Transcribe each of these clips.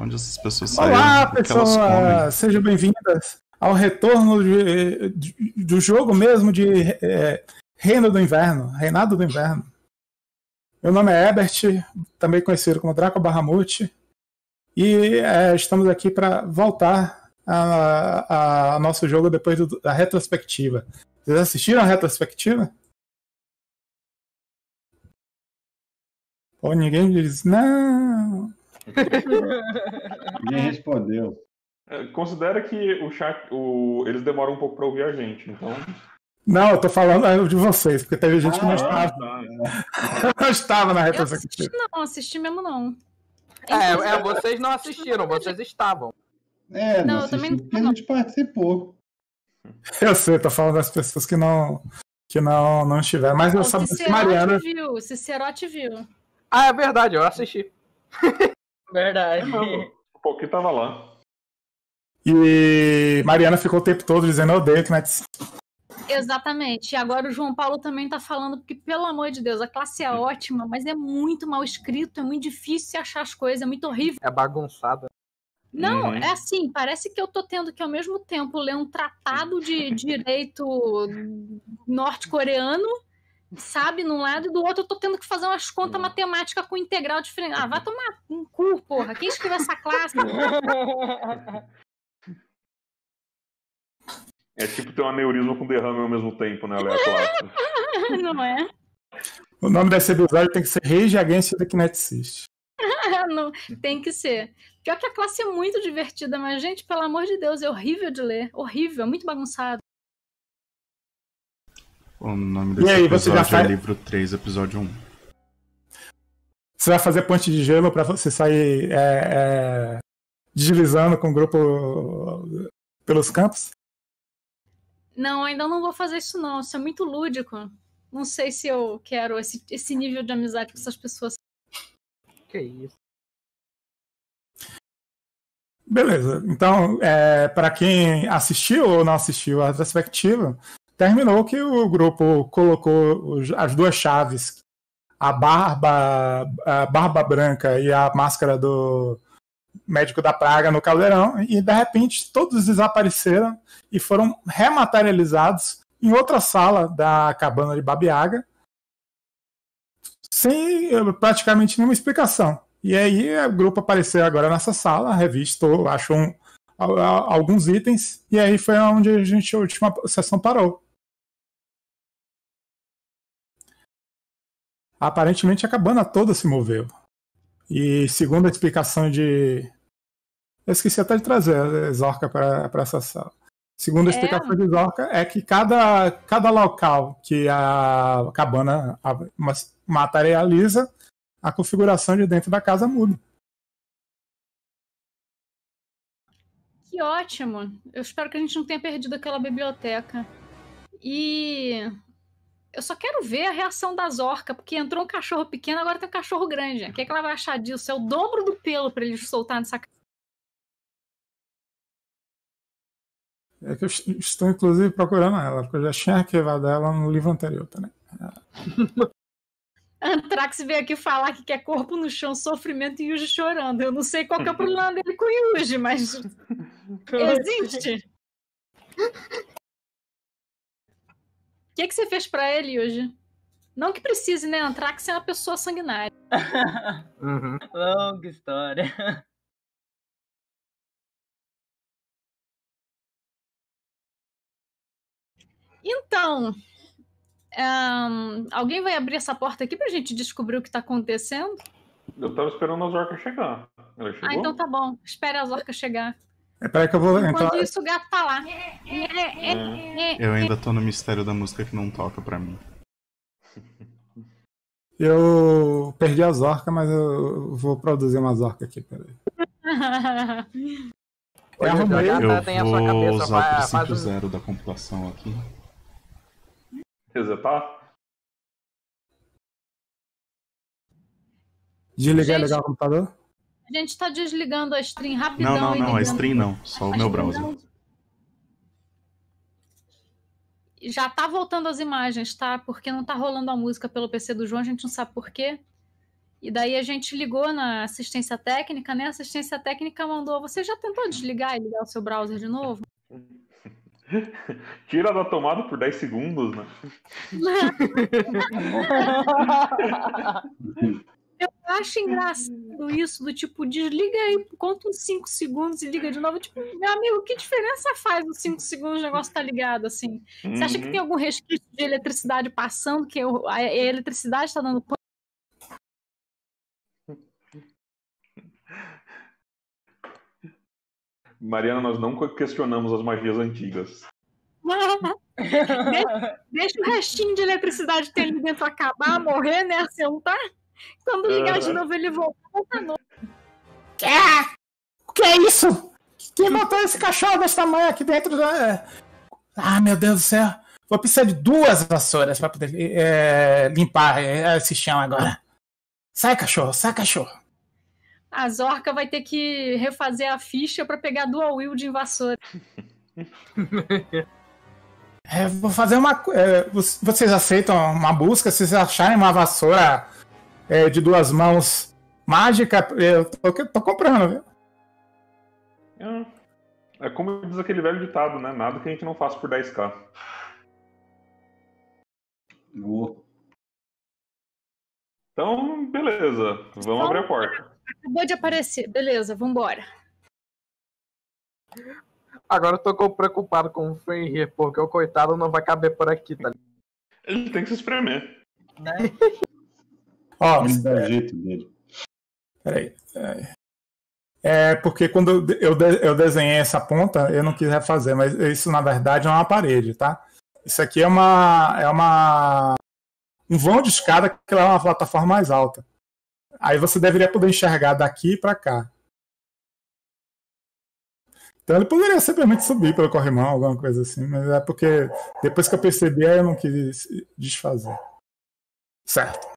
onde essas pessoas saíram. Olá, pessoal! Sejam bem-vindas ao retorno do jogo mesmo de Reinado do Inverno. Meu nome é Ebert, também conhecido como Draco Bahamut, e estamos aqui para voltar a nosso jogo depois da retrospectiva. Vocês assistiram a retrospectiva? Ou ninguém diz não. Ninguém respondeu. Considera que o chat, eles demoram um pouco para ouvir a gente, então. Não, eu tô falando de vocês, porque teve gente que não estava. Não estava na retrospectiva. Não assisti mesmo não. Vocês não assistiram, vocês estavam. Não assisti, também porque a gente participou. Eu sei, tô falando das pessoas que não estiveram, mas eu sabia que Mariana... Cicerote viu. Ah, é verdade, eu assisti. Verdade. Um pouquinho tava lá. E Mariana ficou o tempo todo dizendo eu odeio Knights. Exatamente. E agora o João Paulo também tá falando, porque, pelo amor de Deus, a classe é ótima, mas é muito mal escrito, é muito difícil achar as coisas, é muito horrível. É bagunçada. Não, é assim, parece que eu tô tendo que ao mesmo tempo ler um tratado de direito norte-coreano, sabe, num lado, e do outro eu tô tendo que fazer umas contas matemáticas com integral diferente. Ah, vai tomar um cu, porra. Quem escreveu essa classe? É tipo ter um aneurisma com derrame ao mesmo tempo, né? Aleatório. Não é? O nome desse episódio tem que ser Rage Against the Kinetics. Não, tem que ser. Pior que a classe é muito divertida, mas, gente, pelo amor de Deus, é horrível de ler. Horrível, é muito bagunçado. O nome desse episódio é livro 3, episódio 1. Você vai fazer ponte de gelo pra você sair deslizando com o grupo pelos campos? Não, ainda não vou fazer isso não. Isso é muito lúdico. Não sei se eu quero esse nível de amizade com essas pessoas. Que isso. Beleza. Então, para quem assistiu ou não assistiu a retrospectiva, terminou que o grupo colocou as duas chaves, a barba branca e a máscara do médico da praga no caldeirão, e de repente todos desapareceram e foram rematerializados em outra sala da cabana de Baba Yaga, sem praticamente nenhuma explicação. E aí o grupo apareceu agora nessa sala, revistou, achou alguns itens, e aí foi onde a última sessão parou. Aparentemente a cabana toda se moveu. E segundo a explicação de... Eu esqueci até de trazer a Zorka para essa sala. Segundo a explicação de Zorka, é que cada local que a cabana materializa, a configuração de dentro da casa muda. Que ótimo! Eu espero que a gente não tenha perdido aquela biblioteca. E... eu só quero ver a reação da Zorka, porque entrou um cachorro pequeno, agora tem um cachorro grande. O que ela vai achar disso? É o dobro do pelo para eles soltar nessa casa. É que eu estou, inclusive, procurando ela, porque eu já tinha arquivado ela no livro anterior também. Antrax veio aqui falar que quer corpo no chão, sofrimento e Yuji chorando. Eu não sei qual que é o problema dele com o Yuji, mas existe. O que você fez pra ele, Yuji? Não que precise, né? Antrax é uma pessoa sanguinária. Longa história. Então, alguém vai abrir essa porta aqui pra gente descobrir o que tá acontecendo? Eu tava esperando a Zorka chegar. Ela chegou? Ah, então tá bom. Espere a Zorka chegar. Peraí que eu vou... Enquanto isso, o gato tá lá. Eu ainda tô no mistério da música que não toca pra mim. Eu perdi a Zorka, mas eu vou produzir uma Zorka aqui, peraí. Eu vou usar o princípio zero da computação aqui. Resetar? Desligar legal o computador? A gente tá desligando a stream rapidão. Não, a stream não. Só o meu browser. Já tá voltando as imagens, tá? Porque não tá rolando a música pelo PC do João, a gente não sabe por quê. E daí a gente ligou na assistência técnica, né? A assistência técnica mandou, você já tentou desligar e ligar o seu browser de novo? Tira da tomada por 10 segundos, né? Eu acho engraçado isso, do tipo, desliga aí, conta uns 5 segundos e liga de novo. Tipo, meu amigo, que diferença faz nos 5 segundos o negócio tá ligado, assim? Você acha que tem algum resquício de eletricidade passando, que a eletricidade tá dando... Mariana, nós não questionamos as magias antigas. Deixa o restinho de eletricidade que tem ali dentro acabar, morrer, né? Assentar. Quando ligar de novo, ele volta novo. O que é isso? Quem botou esse cachorro desse tamanho aqui dentro da... Ah, meu Deus do céu. Vou precisar de 2 vassouras para poder limpar esse chão agora. Sai, cachorro, sai, cachorro. A Zorca vai ter que refazer a ficha para pegar dual wield em vassoura. Vou fazer uma... vocês aceitam uma busca? Se vocês acharem uma vassoura de 2 mãos mágica, eu tô comprando, viu? É como diz aquele velho ditado, né? Nada que a gente não faça por 10k. Então, beleza. Vamos abrir a porta. Acabou de aparecer. Beleza, vambora. Agora eu tô preocupado com o Fenrir, porque o coitado não vai caber por aqui, tá ligado? Ele tem que se espremer. Né? Ele dá jeito dele. Peraí. Porque quando eu desenhei essa ponta, eu não quis refazer, mas isso na verdade é uma parede, tá? Isso aqui é um vão de escada que é uma plataforma mais alta. Aí você deveria poder enxergar daqui para cá. Então ele poderia simplesmente subir pelo corrimão, alguma coisa assim, mas é porque depois que eu percebi, aí eu não quis desfazer. Certo.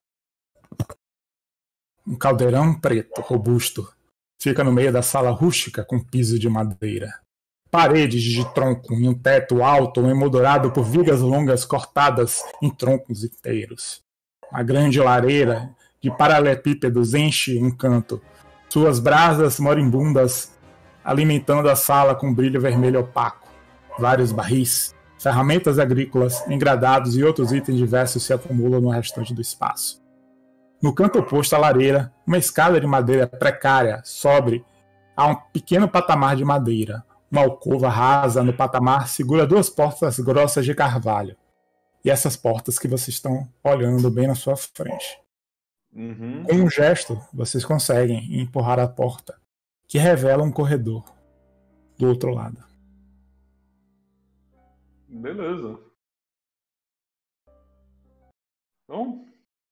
Um caldeirão preto, robusto, fica no meio da sala rústica com piso de madeira. Paredes de tronco e um teto alto emoldurado por vigas longas cortadas em troncos inteiros. Uma grande lareira de paralelepípedos enche um canto, suas brasas moribundas alimentando a sala com brilho vermelho opaco. Vários barris, ferramentas agrícolas, engradados e outros itens diversos se acumulam no restante do espaço. No canto oposto à lareira, uma escada de madeira precária sobe a um pequeno patamar de madeira. Uma alcova rasa no patamar segura 2 portas grossas de carvalho. E essas portas que vocês estão olhando bem na sua frente. Com um gesto, vocês conseguem empurrar a porta, que revela um corredor do outro lado. Beleza. Bom.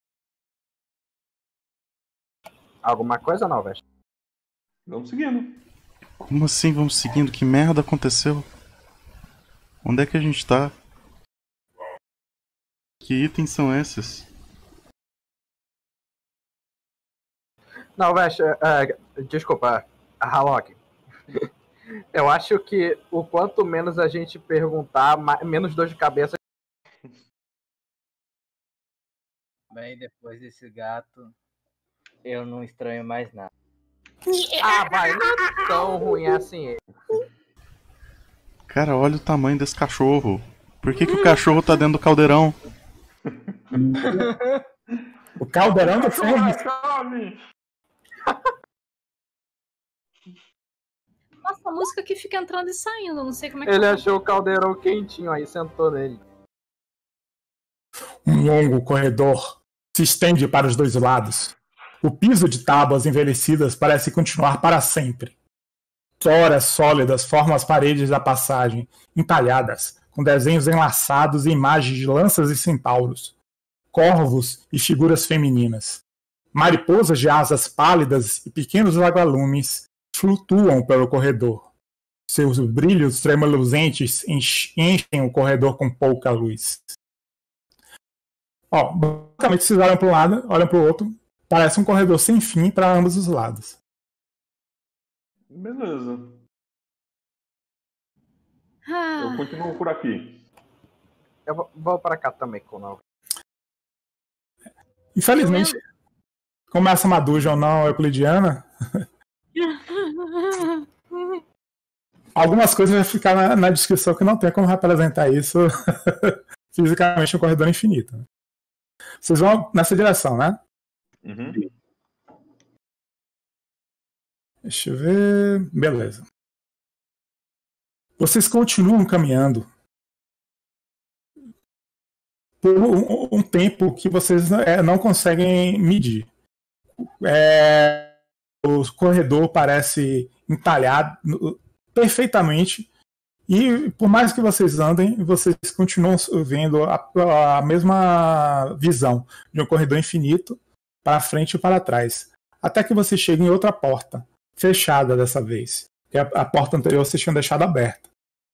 Alguma coisa não, velho? Vamos seguindo. Como assim vamos seguindo? Que merda aconteceu? Onde é que a gente tá? Que itens são esses? Não, Vesh, desculpa, Halog. Eu acho que o quanto menos a gente perguntar, menos dor de cabeça. Bem, depois desse gato, eu não estranho mais nada. Vai, não é tão ruim assim. Cara, olha o tamanho desse cachorro. Por que o cachorro tá dentro do caldeirão? O caldeirão do Fenrir. Nossa, a música que fica entrando e saindo, não sei como é que ele achou o caldeirão quentinho, aí sentou nele. Um longo corredor se estende para os 2 lados. O piso de tábuas envelhecidas parece continuar para sempre. Toras sólidas formam as paredes da passagem, entalhadas, com desenhos enlaçados e imagens de lanças e centauros, corvos e figuras femininas. Mariposas de asas pálidas e pequenos vagalumes flutuam pelo corredor. Seus brilhos tremulosentes enchem o corredor com pouca luz. Basicamente vocês olham para um lado, olham para o outro. Parece um corredor sem fim para ambos os lados. Beleza. Eu continuo por aqui. Eu vou para cá também, Conal. Infelizmente, como essa é uma dungeon não euclidiana, algumas coisas vai ficar na descrição que não tem como representar isso fisicamente um corredor infinito. Vocês vão nessa direção, né? Uhum. Deixa eu ver. Beleza. Vocês continuam caminhando por um tempo que vocês não conseguem medir. O corredor parece entalhado perfeitamente e por mais que vocês andem, vocês continuam vendo a mesma visão de um corredor infinito para frente e para trás, até que vocês cheguem em outra porta, fechada dessa vez. E a porta anterior vocês tinham deixado aberta.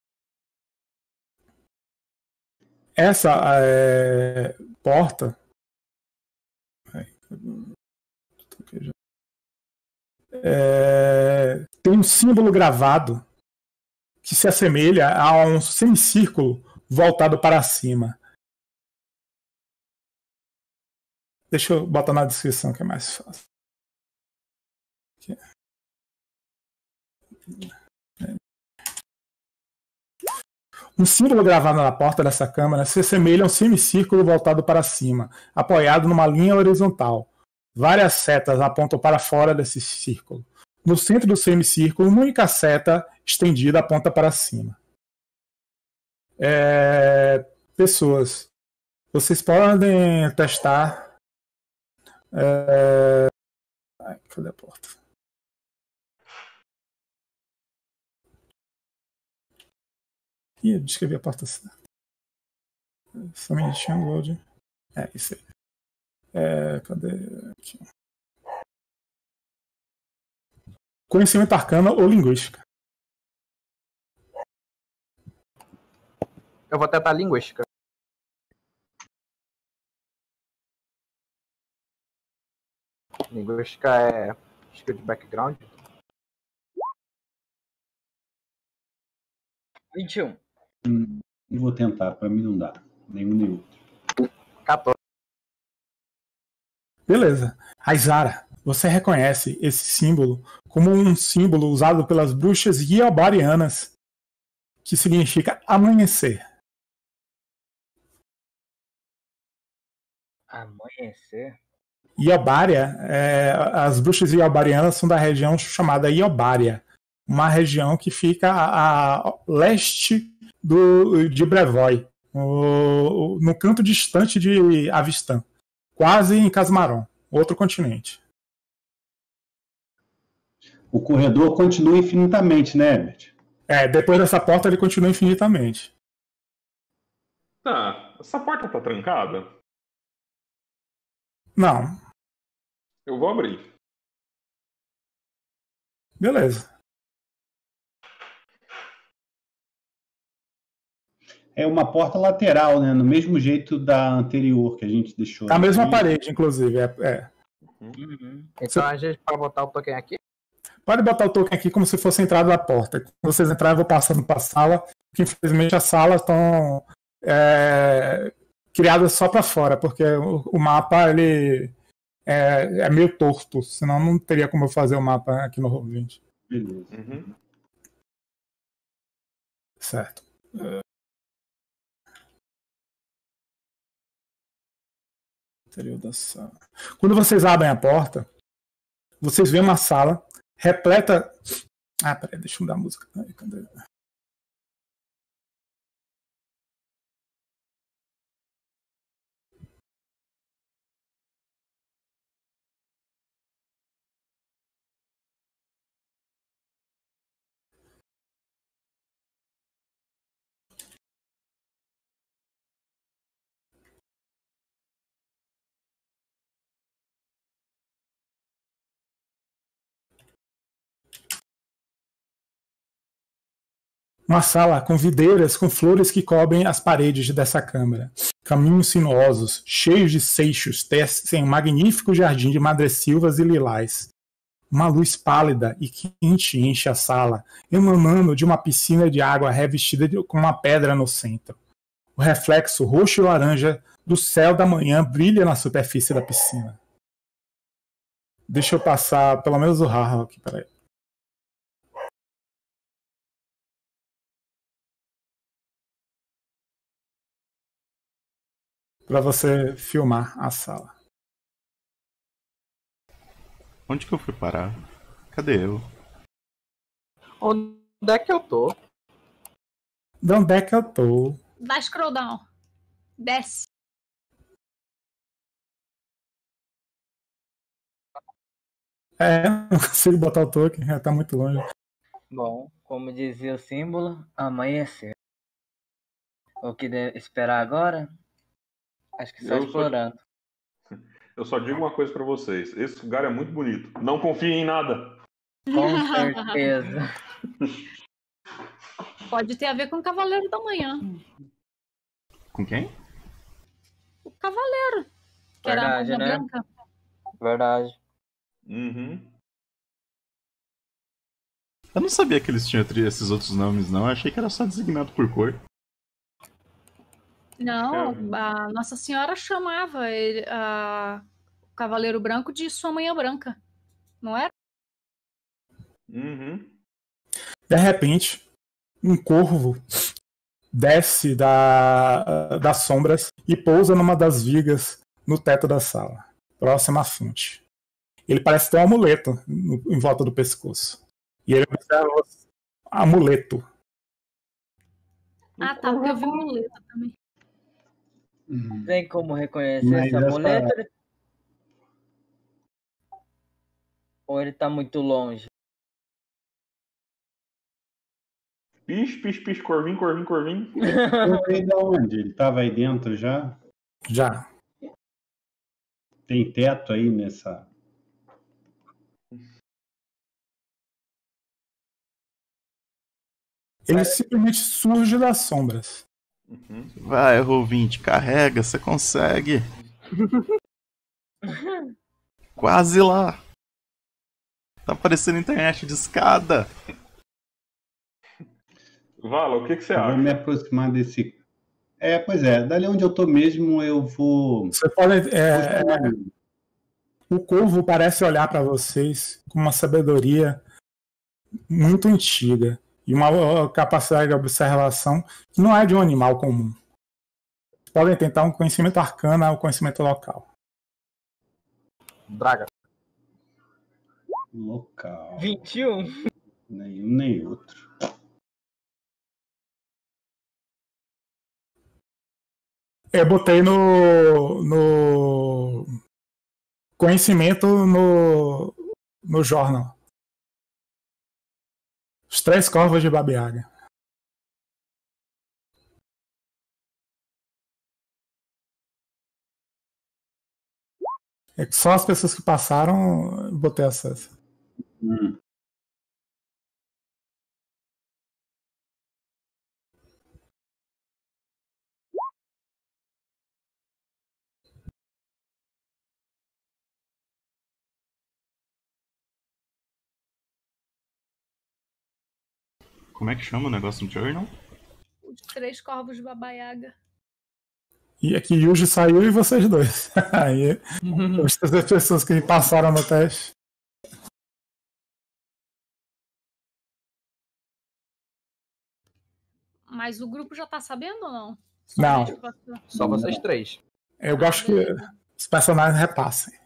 Essa porta tem um símbolo gravado que se assemelha a um semicírculo voltado para cima. Deixa eu botar na descrição que é mais fácil. Aqui. Um símbolo gravado na porta dessa câmara se assemelha a um semicírculo voltado para cima, apoiado numa linha horizontal. Várias setas apontam para fora desse círculo. No centro do semicírculo, uma única seta estendida aponta para cima. Pessoas, vocês podem testar. Cadê a porta? Ih, descrevi a porta certa. Só um minutinho, load. Isso aí. Cadê? Aqui. Conhecimento arcano ou linguística? Eu vou tentar linguística. Linguística é skill de background. 21. Eu vou tentar, pra mim não dá. Nenhum nem outro. 14. Beleza. Aizara, você reconhece esse símbolo como um símbolo usado pelas bruxas Iobarianas, que significa amanhecer. Amanhecer? Iobaria, as bruxas Iobarianas são da região chamada Iobaria, uma região que fica a leste de Brevoy, no canto distante de Avistan, quase em Casmaron, outro continente. O corredor continua infinitamente, né, Herbert? Depois dessa porta ele continua infinitamente. Tá, essa porta tá trancada? Não. Eu vou abrir. Beleza. É uma porta lateral, né? No mesmo jeito da anterior que a gente deixou. A mesma parede, inclusive. Uhum. Então a gente pode botar o token aqui? Pode botar o token aqui como se fosse a entrada da porta. Quando vocês entrarem, eu vou passando para a sala, porque infelizmente as salas estão criadas só para fora, porque o mapa ele é meio torto, senão não teria como eu fazer o mapa aqui no Roll20. Beleza. Uhum. Certo. Interior da sala. Quando vocês abrem a porta, vocês veem uma sala repleta. Peraí, deixa eu mudar a música. Cadê? Uma sala com videiras com flores que cobrem as paredes dessa câmara. Caminhos sinuosos, cheios de seixos, tecem um magnífico jardim de madressilvas e lilás. Uma luz pálida e quente enche a sala, emanando de uma piscina de água revestida com uma pedra no centro. O reflexo roxo e laranja do céu da manhã brilha na superfície da piscina. Deixa eu passar pelo menos o Harrow aqui, peraí. Pra você filmar a sala. Onde que eu fui parar? Cadê eu? Onde é que eu tô? De onde é que eu tô? Dá scroll down. Desce. Não consigo botar o token, tá muito longe. Bom, como dizia o símbolo, amanhecer. O que esperar agora? Acho que só explorando. Eu só digo uma coisa pra vocês. Esse lugar é muito bonito. Não confiem em nada. Com certeza. Pode ter a ver com o Cavaleiro da Manhã. Com quem? O Cavaleiro. Que era a Verdade, magia né? branca. Verdade. Uhum. Eu não sabia que eles tinham esses outros nomes, não. Eu achei que era só designado por cor. Não, a Nossa Senhora chamava ele, o Cavaleiro Branco de Sua Manhã Branca. Não era? Uhum. De repente, um corvo desce das sombras e pousa numa das vigas no teto da sala, próximo à fonte. Ele parece ter um amuleto em volta do pescoço. E ele observa amuleto. Ah, tá, porque eu vi muleta também. Tem como reconhecer Mas esse amuleto? Ou ele tá muito longe? Pis, corvinho. Eu veio de onde? Ele estava aí dentro já? Já. Tem teto aí nessa. Ele simplesmente surge das sombras. Uhum. Vai, Roll20, carrega, você consegue. Quase lá. Tá aparecendo internet de escada. Vala, o que você Eu vou acha? me aproximar desse. Pois é, dali onde eu tô mesmo, eu vou. Você pode. O corvo parece olhar para vocês com uma sabedoria muito antiga e uma capacidade de observação que não é de um animal comum. Podem tentar um conhecimento arcano ou conhecimento local. Draga. Local. 21. Nenhum nem outro. Eu botei no conhecimento no jornal. Os 3 corvos de Baba Yaga. É que só as pessoas que passaram eu botei acesso. Como é que chama o negócio no journal? Os 3 corvos de Baba Yaga. E aqui Yuji saiu e vocês dois. Aí, as 3 pessoas que passaram no teste. Mas o grupo já tá sabendo ou não? Não. A gente passou. Só vocês 3. Eu gosto que os personagens repassem.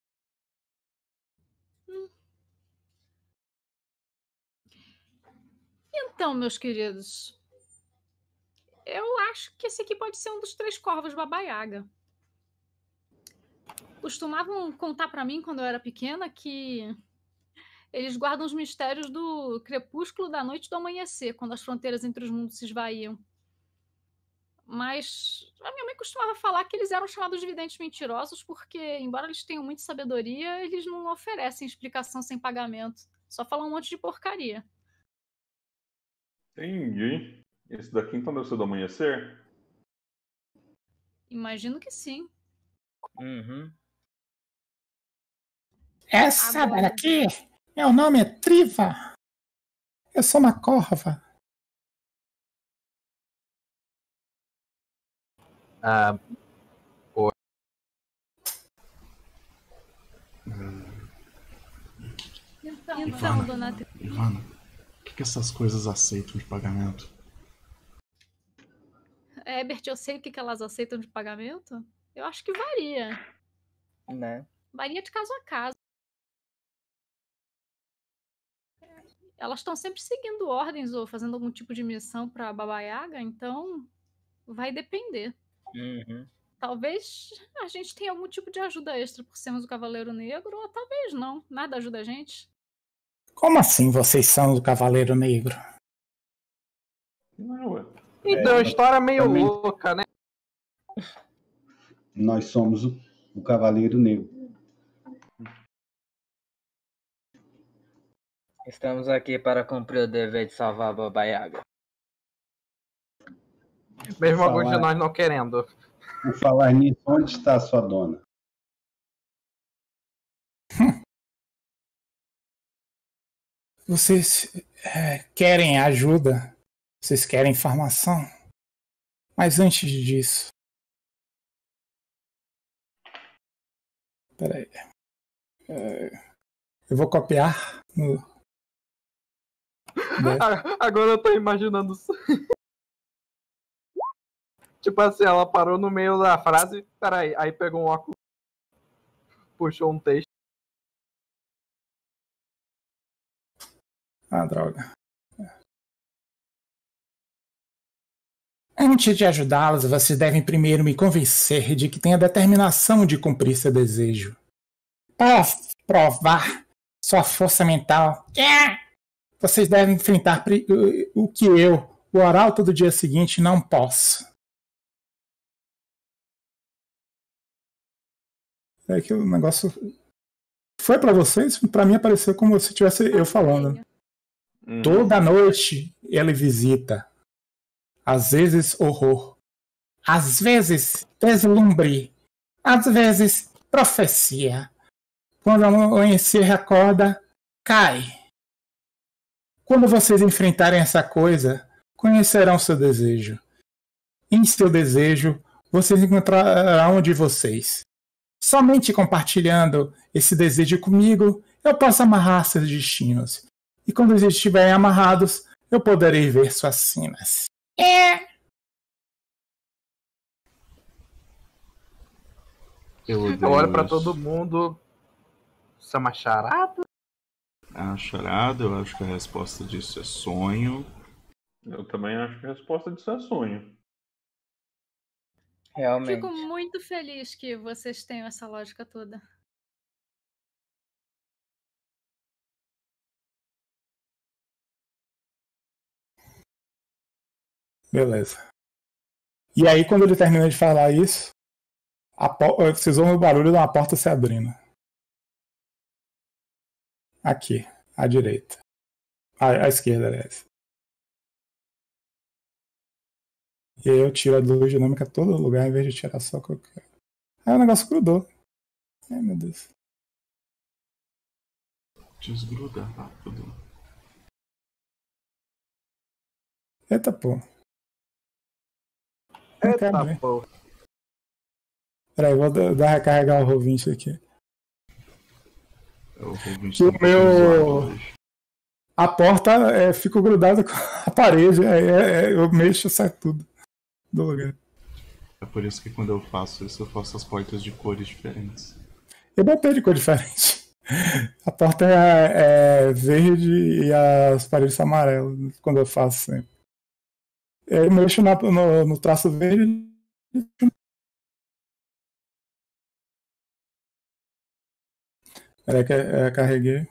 Então, meus queridos, eu acho que esse aqui pode ser um dos 3 corvos Baba Yaga. Costumavam contar pra mim, quando eu era pequena, que eles guardam os mistérios do crepúsculo, da noite e do amanhecer, quando as fronteiras entre os mundos se esvaíam. Mas a minha mãe costumava falar que eles eram chamados de videntes mentirosos porque, embora eles tenham muita sabedoria, eles não oferecem explicação sem pagamento. Só falam um monte de porcaria. Entendi. Esse daqui então deve ser do amanhecer? Imagino que sim. Uhum. Essa Agora. daqui, meu nome é Triva. Eu sou uma corva. Então, dona Ivana, o que essas coisas aceitam de pagamento? Herbert, eu sei o que elas aceitam de pagamento? Eu acho que varia. Né? Varia de caso a caso. Elas estão sempre seguindo ordens ou fazendo algum tipo de missão para Baba Yaga, então vai depender. Uhum. Talvez a gente tenha algum tipo de ajuda extra por sermos o Cavaleiro Negro, ou talvez não. Nada ajuda a gente. Como assim vocês são do Cavaleiro Negro? Não, ué. Então, a história é meio também- louca, né? Nós somos o Cavaleiro Negro. Estamos aqui para cumprir o dever de salvar a Baba Yaga. Mesmo Falar- alguns de nós não querendo. Por falar nisso, onde está a sua dona? Vocês querem ajuda? Vocês querem informação? Mas antes disso... Peraí. Eu vou copiar no... Agora eu tô imaginando. Tipo assim, ela parou no meio da frase. Peraí, aí pegou um óculos. Puxou um texto. Ah, droga. Antes de ajudá-los, vocês devem primeiro me convencer de que tenho a determinação de cumprir seu desejo. Para provar sua força mental, vocês devem enfrentar o que eu, o Arauto do dia seguinte, não posso. É que o negócio foi para vocês, para mim apareceu como se tivesse eu falando. Uhum. Toda noite ele visita. Às vezes horror. Às vezes deslumbre. Às vezes profecia. Quando amanhecer acorda, cai. Quando vocês enfrentarem essa coisa, conhecerão seu desejo. Em seu desejo, vocês encontrarão um de vocês. Somente compartilhando esse desejo comigo, eu posso amarrar seus destinos. E quando eles estiverem amarrados, eu poderei ver suas sinas. Eu Eu olho pra todo mundo. Isso é uma charada? É uma charada, eu acho que a resposta disso é sonho. Eu também acho que a resposta disso é sonho. Realmente. Fico muito feliz que vocês tenham essa lógica toda. Beleza. E aí, quando ele termina de falar isso, vocês ouvem o barulho de uma porta se abrindo. Aqui, à direita. À esquerda, aliás. E aí eu tiro a luz dinâmica a todo lugar, em vez de tirar só qualquer... Aí o negócio grudou. Ai, meu Deus. Desgruda rápido. Eita, pô. Não quero Eita, ver. pô. Peraí, vou dar recarregar o Roll20 aqui. Eu vou vir Que o meu... A porta fica grudada com a parede. Eu mexo e sai tudo do lugar. É por isso que quando eu faço isso, eu faço as portas de cores diferentes. Eu botei de cor diferente. A porta é verde e as paredes são amarelas quando eu faço sempre. Eu mexo no traço verde. Peraí que carreguei.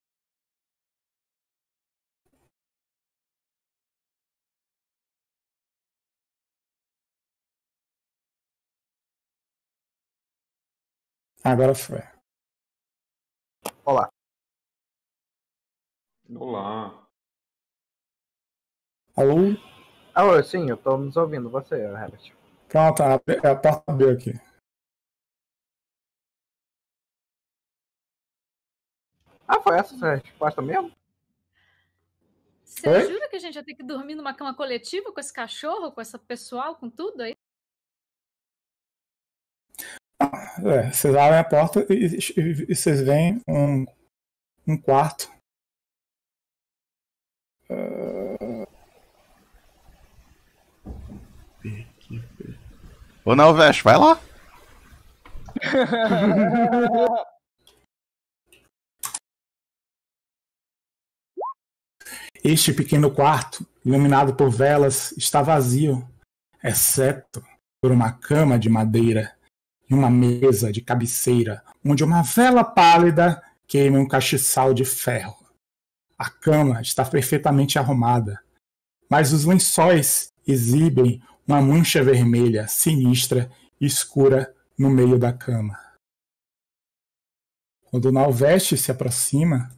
Agora foi. Olá. Olá. Alô? Alô, sim, eu tô nos ouvindo. Você, Herbert. Pronto, a porta abriu aqui. Ah, foi essa a resposta mesmo? Você Oi? jura que a gente ia ter que dormir numa cama coletiva com esse cachorro, com essa pessoal, com tudo aí? Vocês abrem a porta e vocês veem um quarto Ô, Nalveste, vai lá. Este pequeno quarto, iluminado por velas, está vazio, exceto por uma cama de madeira e uma mesa de cabeceira, onde uma vela pálida queima um castiçal de ferro. A cama está perfeitamente arrumada, mas os lençóis exibem uma mancha vermelha, sinistra e escura no meio da cama. Quando o Nalveste se aproxima,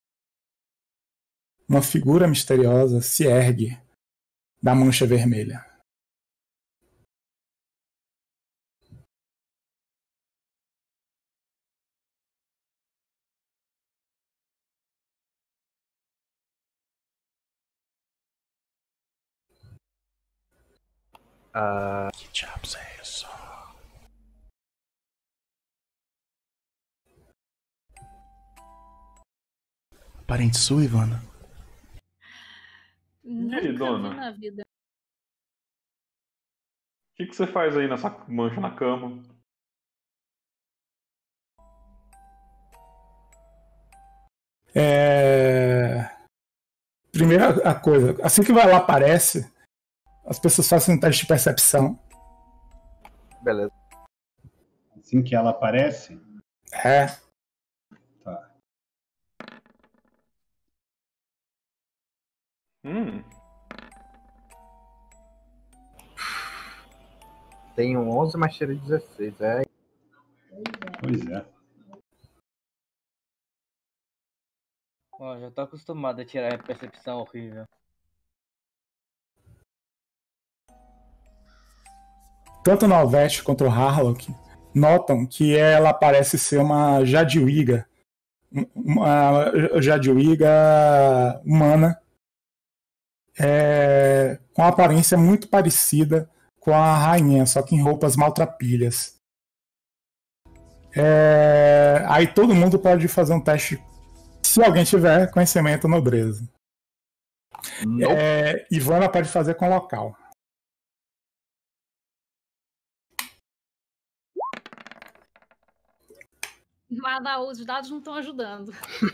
uma figura misteriosa se ergue da mancha vermelha. Que diabos é isso? Parente sua, Ivana? Nunca aí, vi dona? na vida. O que você faz aí nessa mancha na cama? Primeira coisa, assim que ela aparece, as pessoas fazem um teste de percepção. Beleza. Assim que ela aparece, É. tá. Tenho 11, mas tirei 16. Pois é. Ó, já tô acostumado a tirar a percepção horrível. Tanto o Nalveste quanto o Harlock notam que ela parece ser uma Jadwiga. Uma Jadwiga humana. Com uma aparência muito parecida com a rainha, só que em roupas maltrapilhas. Aí todo mundo pode fazer um teste, se alguém tiver conhecimento nobreza. Ivana pode fazer com local. Mas os dados não estão ajudando.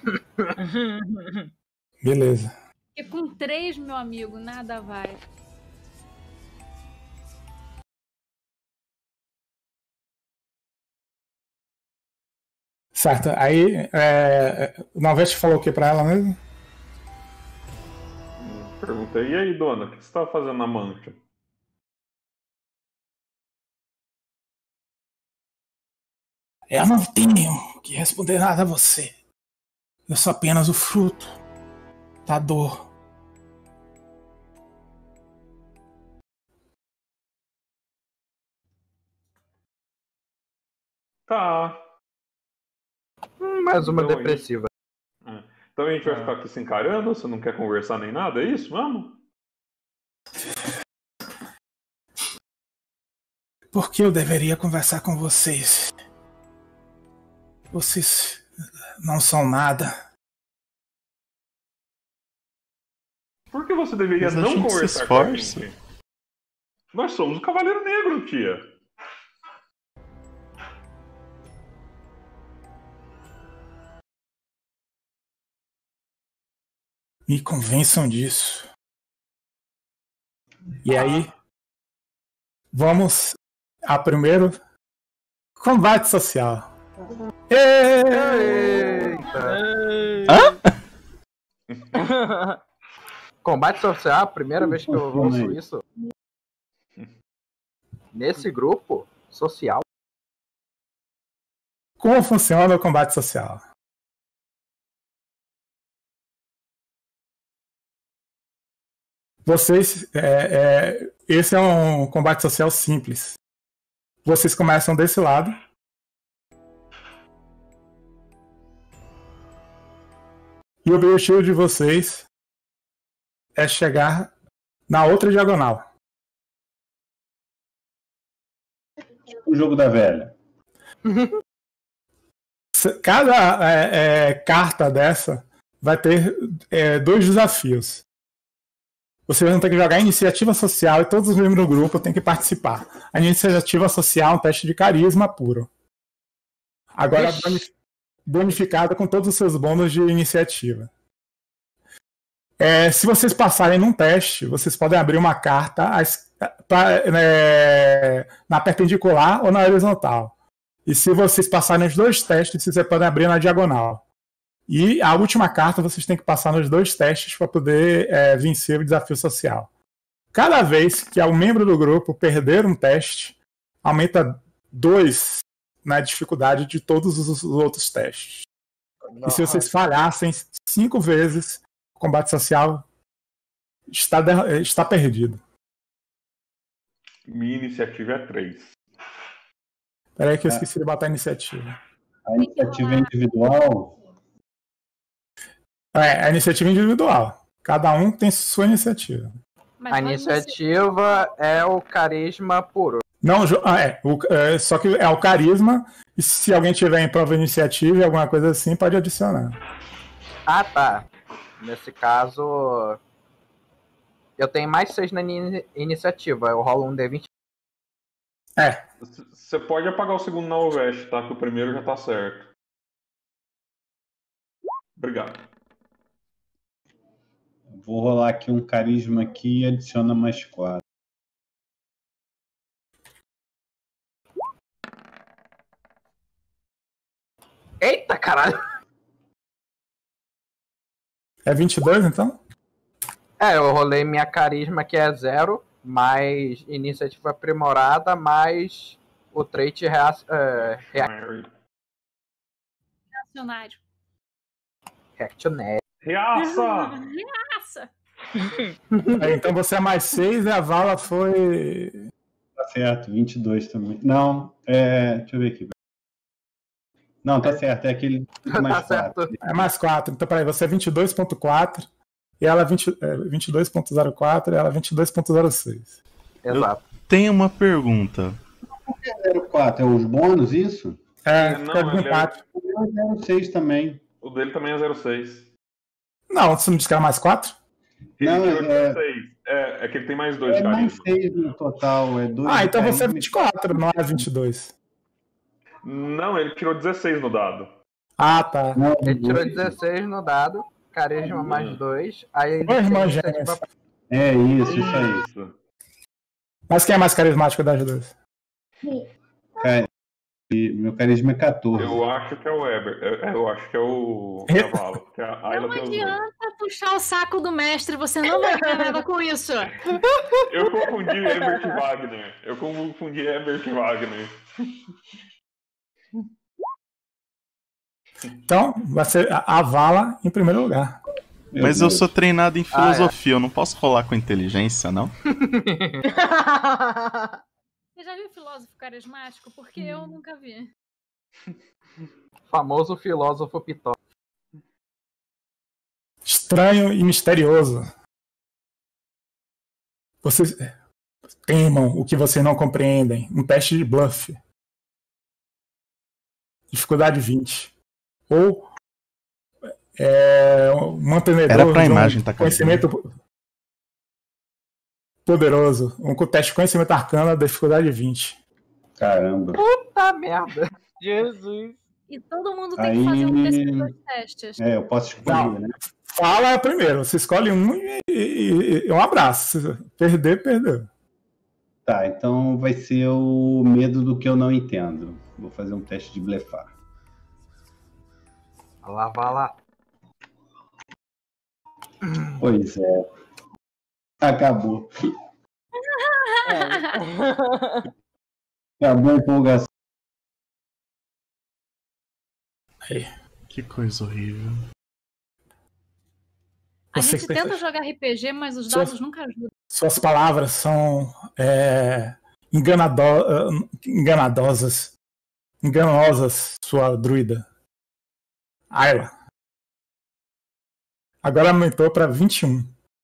Beleza. Porque com 3, meu amigo, nada vai. Certo. Aí o Nalveste falou o que pra ela mesmo? Perguntei, e aí, dona, o que você estava fazendo na mancha? Eu não tenho que responder nada a você. Eu sou apenas o fruto da dor. Tá. Mais uma Então, depressiva. Então a gente vai ficar aqui se encarando? Você não quer conversar nem nada? É isso? Vamos? Por que eu deveria conversar com vocês? Vocês não são nada. Por que você deveria Mas a não gente se conversar com a esforça. gente? Nós somos o Cavaleiro Negro, tia. Me convençam disso. E aí, vamos ao primeiro combate social. Combate social, primeira vez que eu ouço isso. Nesse grupo social. Como funciona o combate social? Vocês, esse é um combate social simples. Vocês começam desse lado. E o objetivo de vocês é chegar na outra diagonal. O jogo da velha. Cada carta dessa vai ter 2 desafios. Vocês vão ter que jogar iniciativa social e todos os membros do grupo têm que participar. A iniciativa social é um teste de carisma puro. Agora bonificada com todos os seus bônus de iniciativa. Se vocês passarem num teste, vocês podem abrir uma carta na perpendicular ou na horizontal. E se vocês passarem os 2 testes, vocês podem abrir na diagonal. E a última carta vocês têm que passar nos 2 testes para poder vencer o desafio social. Cada vez que um membro do grupo perder um teste, aumenta 2 na dificuldade de todos os outros testes. E se vocês falhassem 5 vezes, o combate social está perdido. Minha iniciativa é 3. Peraí que eu esqueci de botar a iniciativa. A iniciativa é individual? A iniciativa individual. Cada um tem sua iniciativa. A iniciativa é o carisma puro. Não, só que é o carisma, e se alguém tiver em prova de iniciativa e alguma coisa assim, pode adicionar. Ah, tá. Nesse caso, eu tenho mais 6 na iniciativa. Eu rolo um D20. Você pode apagar o segundo na Ovest, tá? Que o primeiro já tá certo. Obrigado. Vou rolar aqui um carisma aqui e adiciona mais 4. Eita, caralho! É 22, então? Eu rolei minha carisma, que é 0, mais iniciativa aprimorada, mais o trait Reacionário. reactionário. Reaça! Reaça! Então você é mais 6 e a Vala foi... Tá certo, 22 também. Não, deixa eu ver aqui. Não, tá certo, é aquele mais 4. É mais 4. Então, peraí, você é 22.4 e ela é 22.04 e ela é 22.06. Exato. Tenho uma pergunta. O que é 04? É os bônus, isso? Fica de empate. O meu é 06 também. O dele também é 06. Não, você não disse que era mais 4? Ele Não, tirou 16. É que ele tem mais 2 É mais carisma. 6 no total. É 2 então de você é carisma. 24, não é 22. Não, ele tirou 16 no dado. Ah, tá. Não, Ele tirou 12. 16 no dado, carisma mais 2. Aí Ô, irmã iniciativa- gêmeas. É isso aí. Isso. Mas quem é mais carismático das duas? Cara, e meu carisma é 14. Eu acho que é o Eber. Eu acho que é o cavalo. Porque a Ayla Não tem os dois. adianta puxar o saco do mestre, você não vai ganhar nada com isso. Eu confundi Ebert e Wagner. Eu confundi Ebert e Wagner. Então, vai ser a Vala em primeiro lugar. Mas eu sou treinado em filosofia, eu não posso rolar com inteligência, não? Você já viu filósofo carismático? Porque eu nunca vi. Famoso filósofo Pitó. Estranho e misterioso. Vocês temam o que vocês não compreendem. Um teste de bluff. Dificuldade 20. Ou um mantenedor Era pra de imagem, tá, conhecimento poderoso. Um teste de conhecimento arcano, dificuldade 20. Caramba. Puta merda. Jesus. E todo mundo tem que fazer um desses 2 testes. Eu posso escolher, Não. né? Fala primeiro. Você escolhe um e um abraço. Se perder, perdeu. Tá, então vai ser o medo do que eu não entendo. Vou fazer um teste de blefar. Lá, vai lá. Pois é. Acabou. Acabou a empolgação. Que coisa horrível. A Você gente que pensa- tenta jogar RPG, mas os dados nunca ajudam. Suas palavras são enganosas, sua druida. Ayla. Agora aumentou para 21.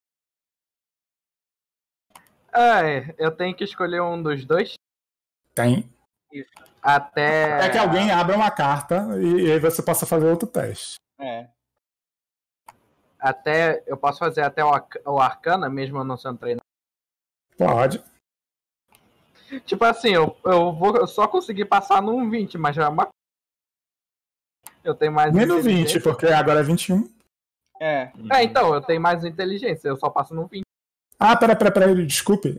Eu tenho que escolher um dos dois. Tem. Até. É que alguém abra uma carta e aí você possa fazer outro teste. É. Eu posso fazer até o Arcana, mesmo eu não sendo treinado? Pode. Tipo assim, eu vou só conseguir passar num 20, mas já é uma... Eu tenho mais Menos 20, porque agora é 21. Então, eu tenho mais inteligência, eu só passo num 20. Ah, peraí, desculpe.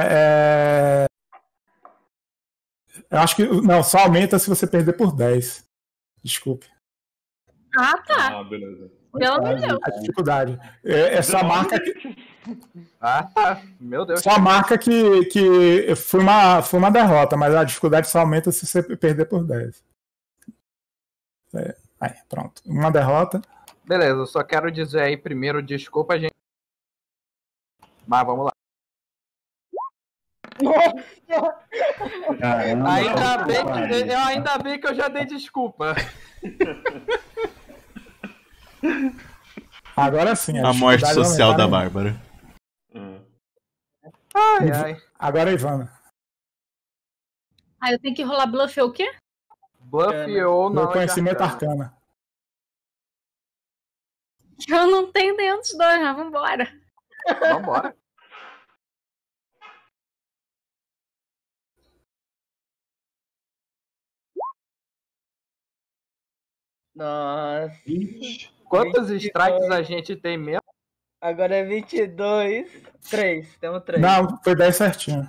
Eu acho que... Não, só aumenta se você perder por 10. Desculpe. Ah, tá. Ah, beleza. Pelo amor de Deus. A dificuldade. É só a marca que... Ah, tá. Meu Deus. Só a marca que foi uma derrota, mas a dificuldade só aumenta se você perder por 10. Aí, pronto. Uma derrota. Beleza, eu só quero dizer aí primeiro, desculpa, gente. Mas vamos lá. Caramba, Ainda bem que eu já dei desculpa. Agora sim. A morte social da Bárbara. Ai. Agora, Ivana. Eu tenho que rolar bluff ou o quê? Bluff ou não? Meu conhecimento arcana. Eu não tenho nenhum dos dois, mas vambora. Vambora. Nossa. Quantos strikes a gente tem mesmo? Agora é 22. 3. Temos 3. Não, foi 10 certinho.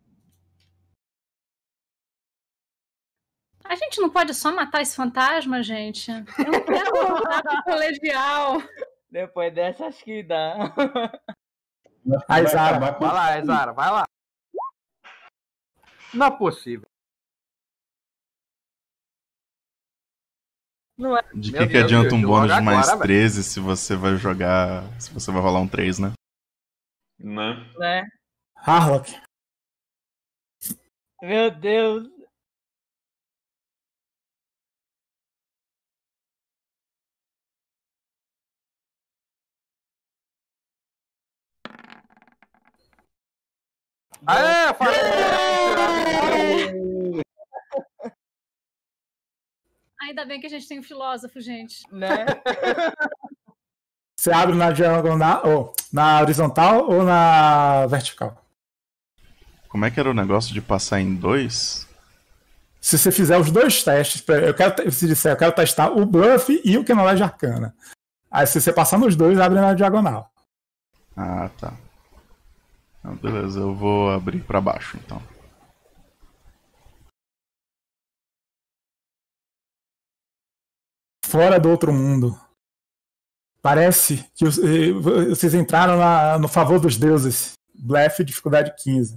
A gente não pode só matar esse fantasma, gente? Eu não quero voltar pro colegial. Depois dessa, acho que dá. Aí, Zara. Vai lá, Zara, vai lá. Não é possível. Não é. De Meu que Deus, adianta um eu bônus de jogo mais agora, 13 se você vai jogar. Se você vai rolar um 3, né? Né? Harlock. Meu Deus. Aê, falei! Ainda bem que a gente tem um filósofo, gente. Né? Você abre na diagonal, ou na horizontal ou na vertical? Como é que era o negócio de passar em 2? Se você fizer os dois testes, eu quero testar o bluff e o Knowledge Arcana. Aí se você passar nos dois, abre na diagonal. Ah, tá. Não, beleza, eu vou abrir pra baixo então. Fora do outro mundo. Parece que vocês entraram no favor dos deuses. Blefe, dificuldade 15.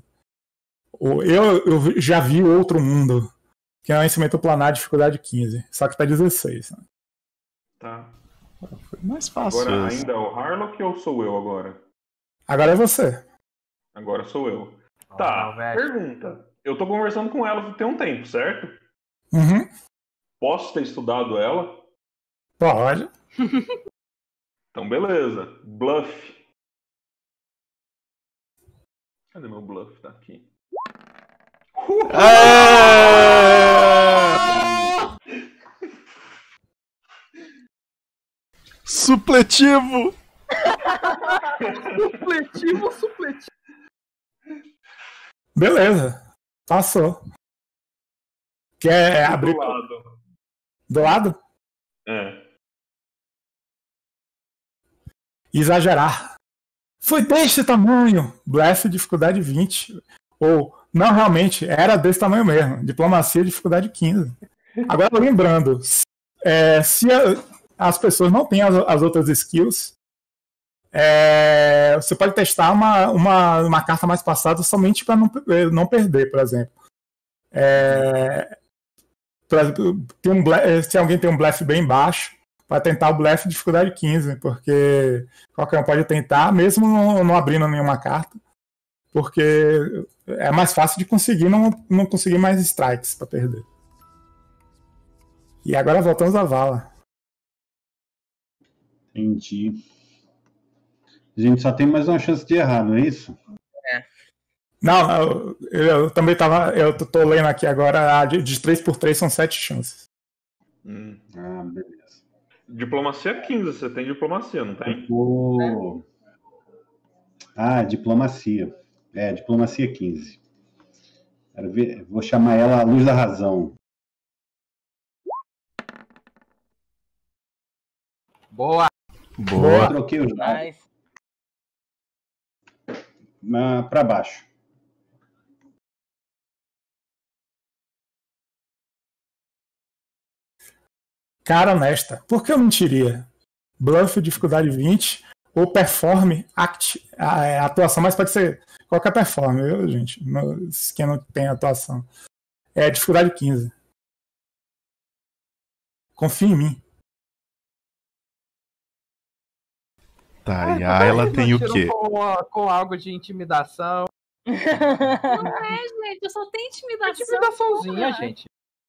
Eu já vi outro mundo, que é o Vencimento Planar, dificuldade 15. Só que tá 16. Né? Tá. Foi mais fácil. Agora ainda é o Harlock ou sou eu agora? Agora é você. Agora sou eu. Tá, pergunta. Eu tô conversando com ela tem um tempo, certo? Uhum. Posso ter estudado ela? Pode. Então, beleza. Bluff. Cadê meu bluff? Tá aqui. Supletivo! Supletivo. Beleza. Passou. Quer abrir Do lado. do lado? É. Exagerar. Foi desse tamanho. Blefe, dificuldade 20. Ou, não, realmente, era desse tamanho mesmo. Diplomacia, dificuldade 15. Agora, lembrando, se as pessoas não têm as outras skills, você pode testar uma carta mais passada somente para não perder, por exemplo. Por exemplo, se alguém tem um blefe bem baixo, vai tentar o blefe de dificuldade 15, porque qualquer um pode tentar, mesmo não abrindo nenhuma carta, porque é mais fácil de conseguir não conseguir mais strikes para perder. E agora voltamos à vala. Entendi. A gente só tem mais uma chance de errar, não é isso? Não, eu também tava. Eu tô lendo aqui agora, de 3x3 são 7 chances. Ah, beleza. Diplomacia 15, você tem diplomacia, não tem? Diplomacia. Diplomacia 15. Quero ver, vou chamar ela a Luz da Razão. Boa. Boa. Troquei os dados Nice. para baixo. Cara honesta, por que eu mentiria? Bluff, dificuldade 20, ou perform, act, atuação, mas pode ser qualquer perform, viu, gente? Quem não tem atuação. É dificuldade 15. Confia em mim. Tá, e a Ayla tem o quê? Com algo de intimidação. Não é, gente, eu só tenho intimidação. Intimidaçãozinha, porra. gente.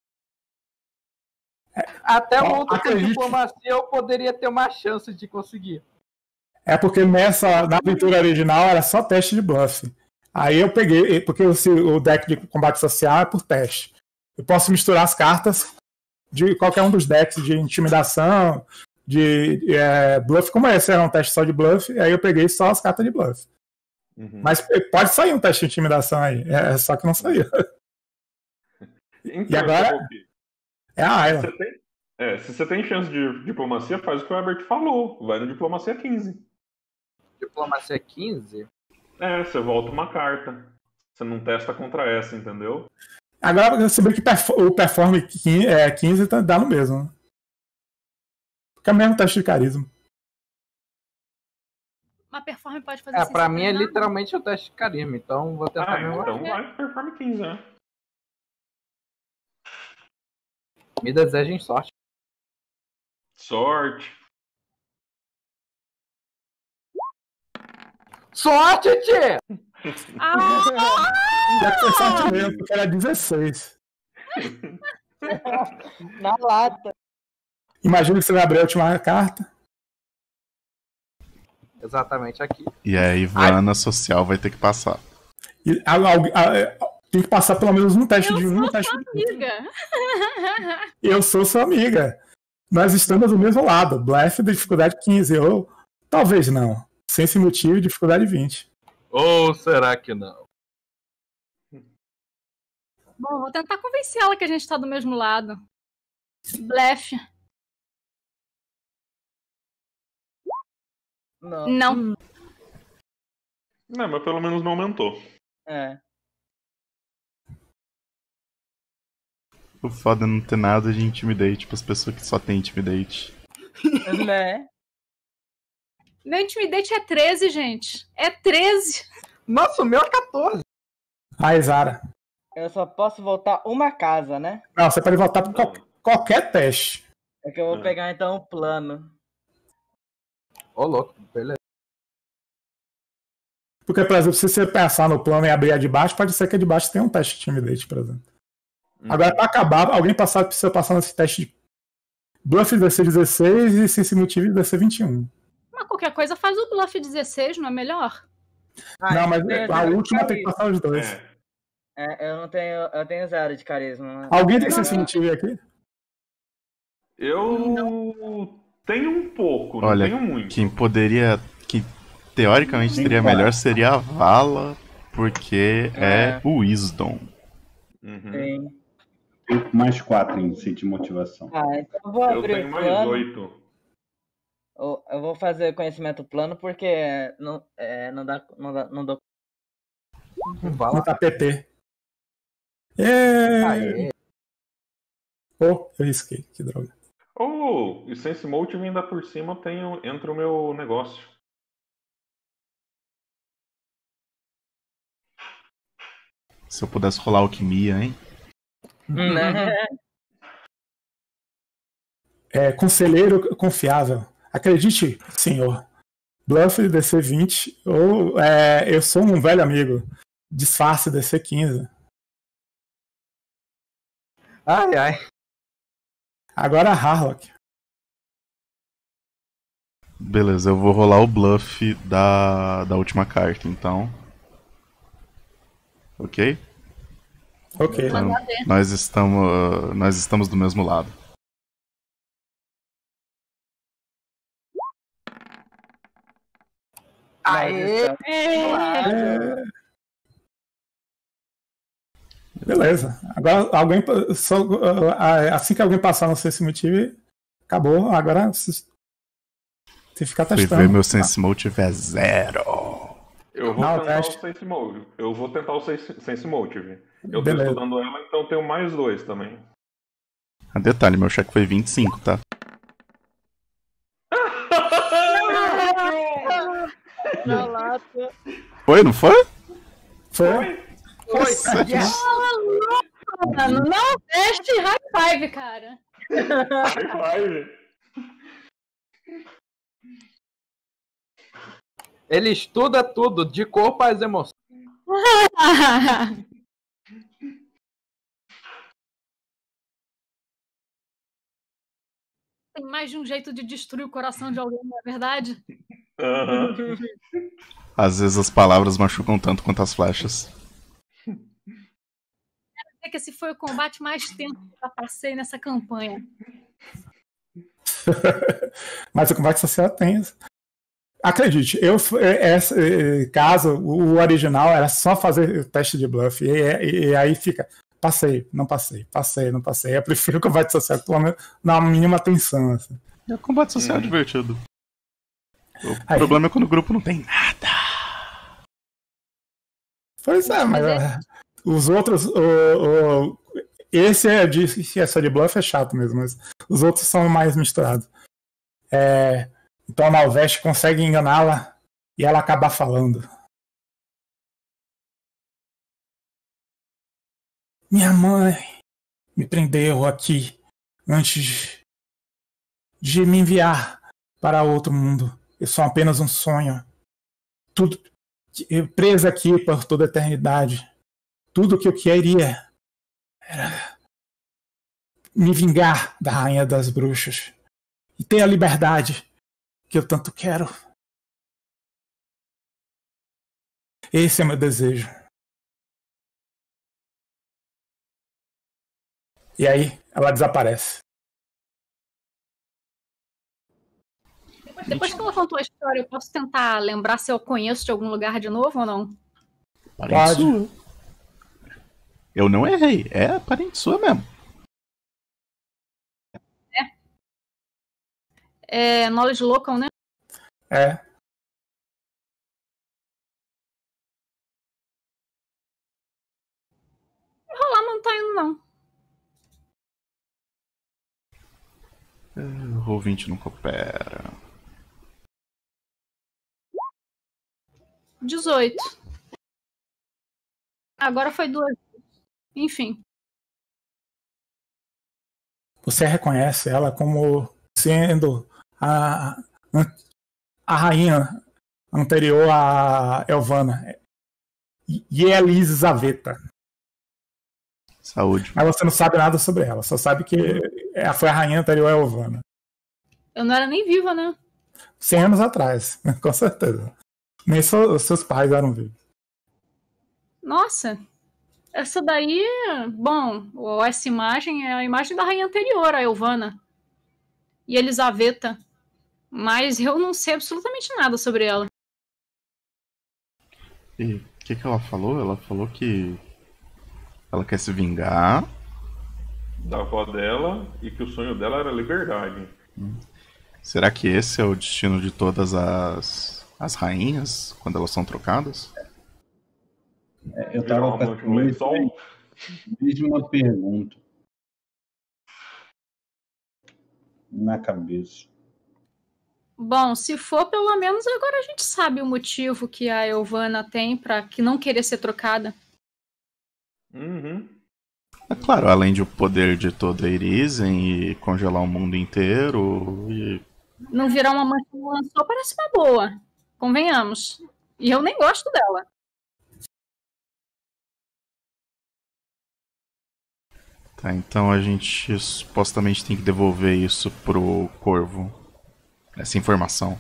Até o outro com acredite. diplomacia eu poderia ter uma chance de conseguir. É porque na aventura original era só teste de bluff. Aí eu peguei, porque o deck de combate social é por teste. Eu posso misturar as cartas de qualquer um dos decks de intimidação, de bluff, como esse era um teste só de bluff, aí eu peguei só as cartas de bluff. Uhum. Mas pode sair um teste de intimidação aí, só que não saiu. Então, E agora é a Ayla. se você tem chance de diplomacia, faz o que o Herbert falou. Vai no diplomacia 15. Diplomacia 15? Você volta uma carta. Você não testa contra essa, entendeu? Agora você vê que o perform 15 dá no mesmo. Né? Porque é o mesmo teste de carisma. Uma performance pode fazer assim. Pra mim é literalmente o teste de carisma, então vou tentar mesmo. Então vai pro perform 15, né? Me desejem sorte. Sorte. Sorte, tchê! Deve ser sorte mesmo, porque era 16. Na lata. Imagina que você vai abrir a última carta. Exatamente aqui. E a Ivana social vai ter que passar. E tem que passar pelo menos um teste Eu de sou teste sua de amiga. Eu sou sua amiga. Nós estamos do mesmo lado. Bluff de dificuldade 15. Ou talvez não. Sem esse motivo, dificuldade 20. Ou será que não? Bom, vou tentar convencer ela que a gente tá do mesmo lado. Blefe. Não. Não. Não, mas pelo menos não aumentou. É. O foda é não ter nada de intimidate para as pessoas que só tem intimidate. Né? Meu intimidate é 13, gente. É 13. Nossa, o meu é 14. Ai, Zara. Eu só posso voltar uma casa, né? Não, você pode voltar para qualquer teste. É que eu vou pegar então o plano. Ô, louco, beleza. Porque, por exemplo, se você pensar no plano e abrir a de baixo, pode ser que a de baixo tenha um teste de intimidate, por exemplo. Agora, para acabar, alguém precisa passar nesse teste de bluff DC 16 e sem motivo DC 21. Mas qualquer coisa faz o bluff 16, não é melhor? Não, mas a última tem que passar os dois. Eu tenho 0 de carisma. Alguém tem sense motivo aqui? Eu tenho um pouco, Olha, não tenho muito. Que teoricamente seria melhor seria a Vala, porque é o Wisdom. Sim. Tenho mais 4 em de motivação. Então eu vou Eu abrir tenho o mais plano. 8. Eu vou fazer conhecimento plano porque não dá. Não tá PT. Pô, eu risquei, que droga. E Sense Motive ainda por cima entra o meu negócio. Se eu pudesse rolar alquimia, hein? Conselheiro confiável. Acredite, senhor. Bluff DC 20 ou eu sou um velho amigo. Disfarce DC 15. Ai, ai. Agora a Harlock. Beleza, eu vou rolar o bluff da última carta, então. Ok? Ok. Então, nós estamos do mesmo lado. Aê! É. Beleza. Agora, assim que alguém passar no Sense Motive, acabou. Agora você fica Fui testando. ver meu Sense Motive é 0. Eu vou Não, tentar teste. o Sense Motive. Eu vou tentar o Sense Motive. Eu tô Beleza. estudando ela, então tenho mais 2 também. Detalhe, meu cheque foi 25, tá? Na lata. Foi, não foi? Foi? Foi! Yes! Mano, não teste high five, cara. Vai. Ele estuda tudo, de corpo às emoções. Tem mais de um jeito de destruir o coração de alguém, não é verdade? Aham. Às vezes as palavras machucam tanto quanto as flechas. É que esse foi o combate mais tenso que eu já passei nessa campanha. Mas o combate social tem. Acredite, caso o original era só fazer o teste de bluff. E aí fica. Passei, não passei, passei, não passei. Eu prefiro o combate social que pelo menos dá uma mínima atenção. Assim. É combate social divertido. O Aí. problema é quando o grupo não tem nada. Pois é, mas os outros. Esse é só de bluff é chato mesmo, mas os outros são mais misturados. Então a Malveste consegue enganá-la e ela acaba falando. Minha mãe me prendeu aqui antes de me enviar para outro mundo. Eu sou apenas um sonho. Tudo presa aqui por toda a eternidade. Tudo que eu queria era me vingar da Rainha das Bruxas e ter a liberdade que eu tanto quero. Esse é meu desejo. E aí, ela desaparece. Depois que ela contou a história, eu posso tentar lembrar se eu conheço de algum lugar de novo ou não? Parente sua. Eu não errei. É parente sua mesmo. É Knowledge Local, né? É. Rolar não tá indo, não. O Roll20 não coopera. 18. Agora foi 2. Enfim. Você reconhece ela como sendo a rainha anterior a Elvana. E é Elizaveta. Saúde. Mas você não sabe nada sobre ela. Só sabe que ela foi a rainha anterior a Elvana. Eu não era nem viva, né? 100 anos atrás. Com certeza. Nem seus pais eram vivos. Nossa. Essa daí, bom, essa imagem é a imagem da rainha anterior, a Elvana. E Elizaveta. Mas eu não sei absolutamente nada sobre ela. E o que ela falou? Ela falou que ela quer se vingar Da avó dela e que o sonho dela era liberdade. Será que esse é o destino de todas as rainhas quando elas são trocadas? Eu tava com a mesma pergunta na cabeça. Bom, se for, pelo menos agora a gente sabe o motivo que a Elvana tem pra que não querer ser trocada. Uhum. É claro, além de o poder de toda a Irizen e congelar o mundo inteiro e... Não virar uma mancha no lençol parece uma boa. Convenhamos. E eu nem gosto dela. Tá, então a gente supostamente tem que devolver isso pro Corvo. Essa informação.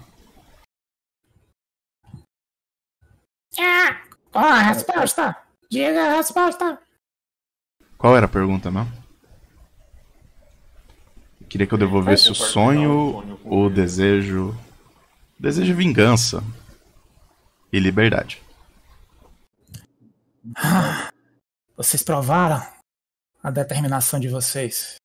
Qual a resposta? Diga a resposta. Qual era a pergunta, mesmo? Queria que eu devolvesse o sonho ou o desejo. Desejo de vingança. e liberdade. Vocês provaram a determinação de vocês.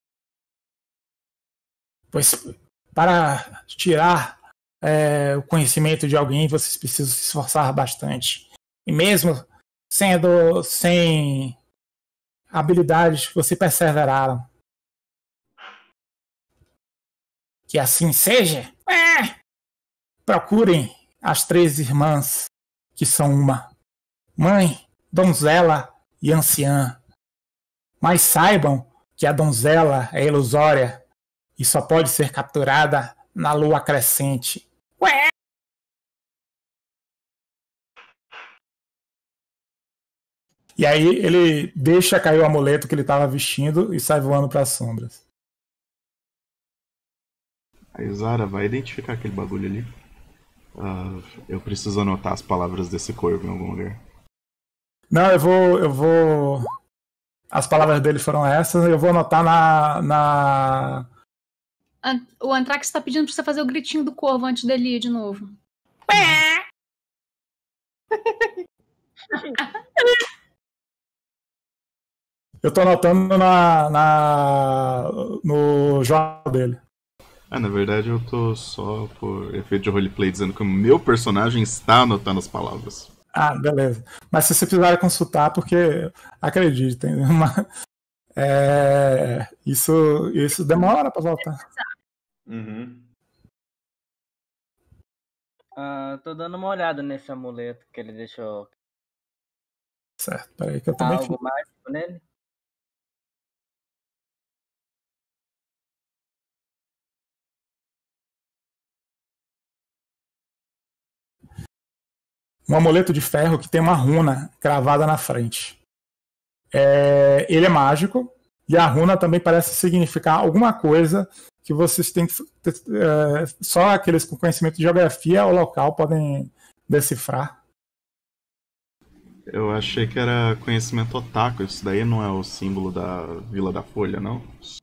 Pois para tirar o conhecimento de alguém, vocês precisam se esforçar bastante. E mesmo sendo sem habilidades, vocês perseveraram. Que assim seja. Procurem as 3 irmãs, que são uma mãe, donzela e anciã. Mas saibam que a donzela é ilusória e só pode ser capturada na lua crescente. E aí ele deixa cair o amuleto que ele estava vestindo e sai voando para as sombras. A Isara vai identificar aquele bagulho ali. Eu preciso anotar as palavras desse corvo em algum lugar. Não, eu vou... As palavras dele foram essas, eu vou anotar na... O Antrax está pedindo para você fazer o gritinho do corvo antes dele ir de novo. Eu tô anotando no jornal dele. Na verdade eu tô só por efeito de roleplay dizendo que o meu personagem está anotando as palavras. Beleza. Mas se você precisar consultar, porque acreditem, isso demora pra voltar. Uhum. Tô dando uma olhada nesse amuleto que ele deixou. Certo, peraí que eu também algo mágico nele? Um amuleto de ferro que tem uma runa cravada na frente. Ele é mágico e a runa também parece significar alguma coisa que vocês têm que... só aqueles com conhecimento de geografia ou local podem decifrar. Eu achei que era conhecimento otaku. Isso daí não é o símbolo da Vila da Folha, não?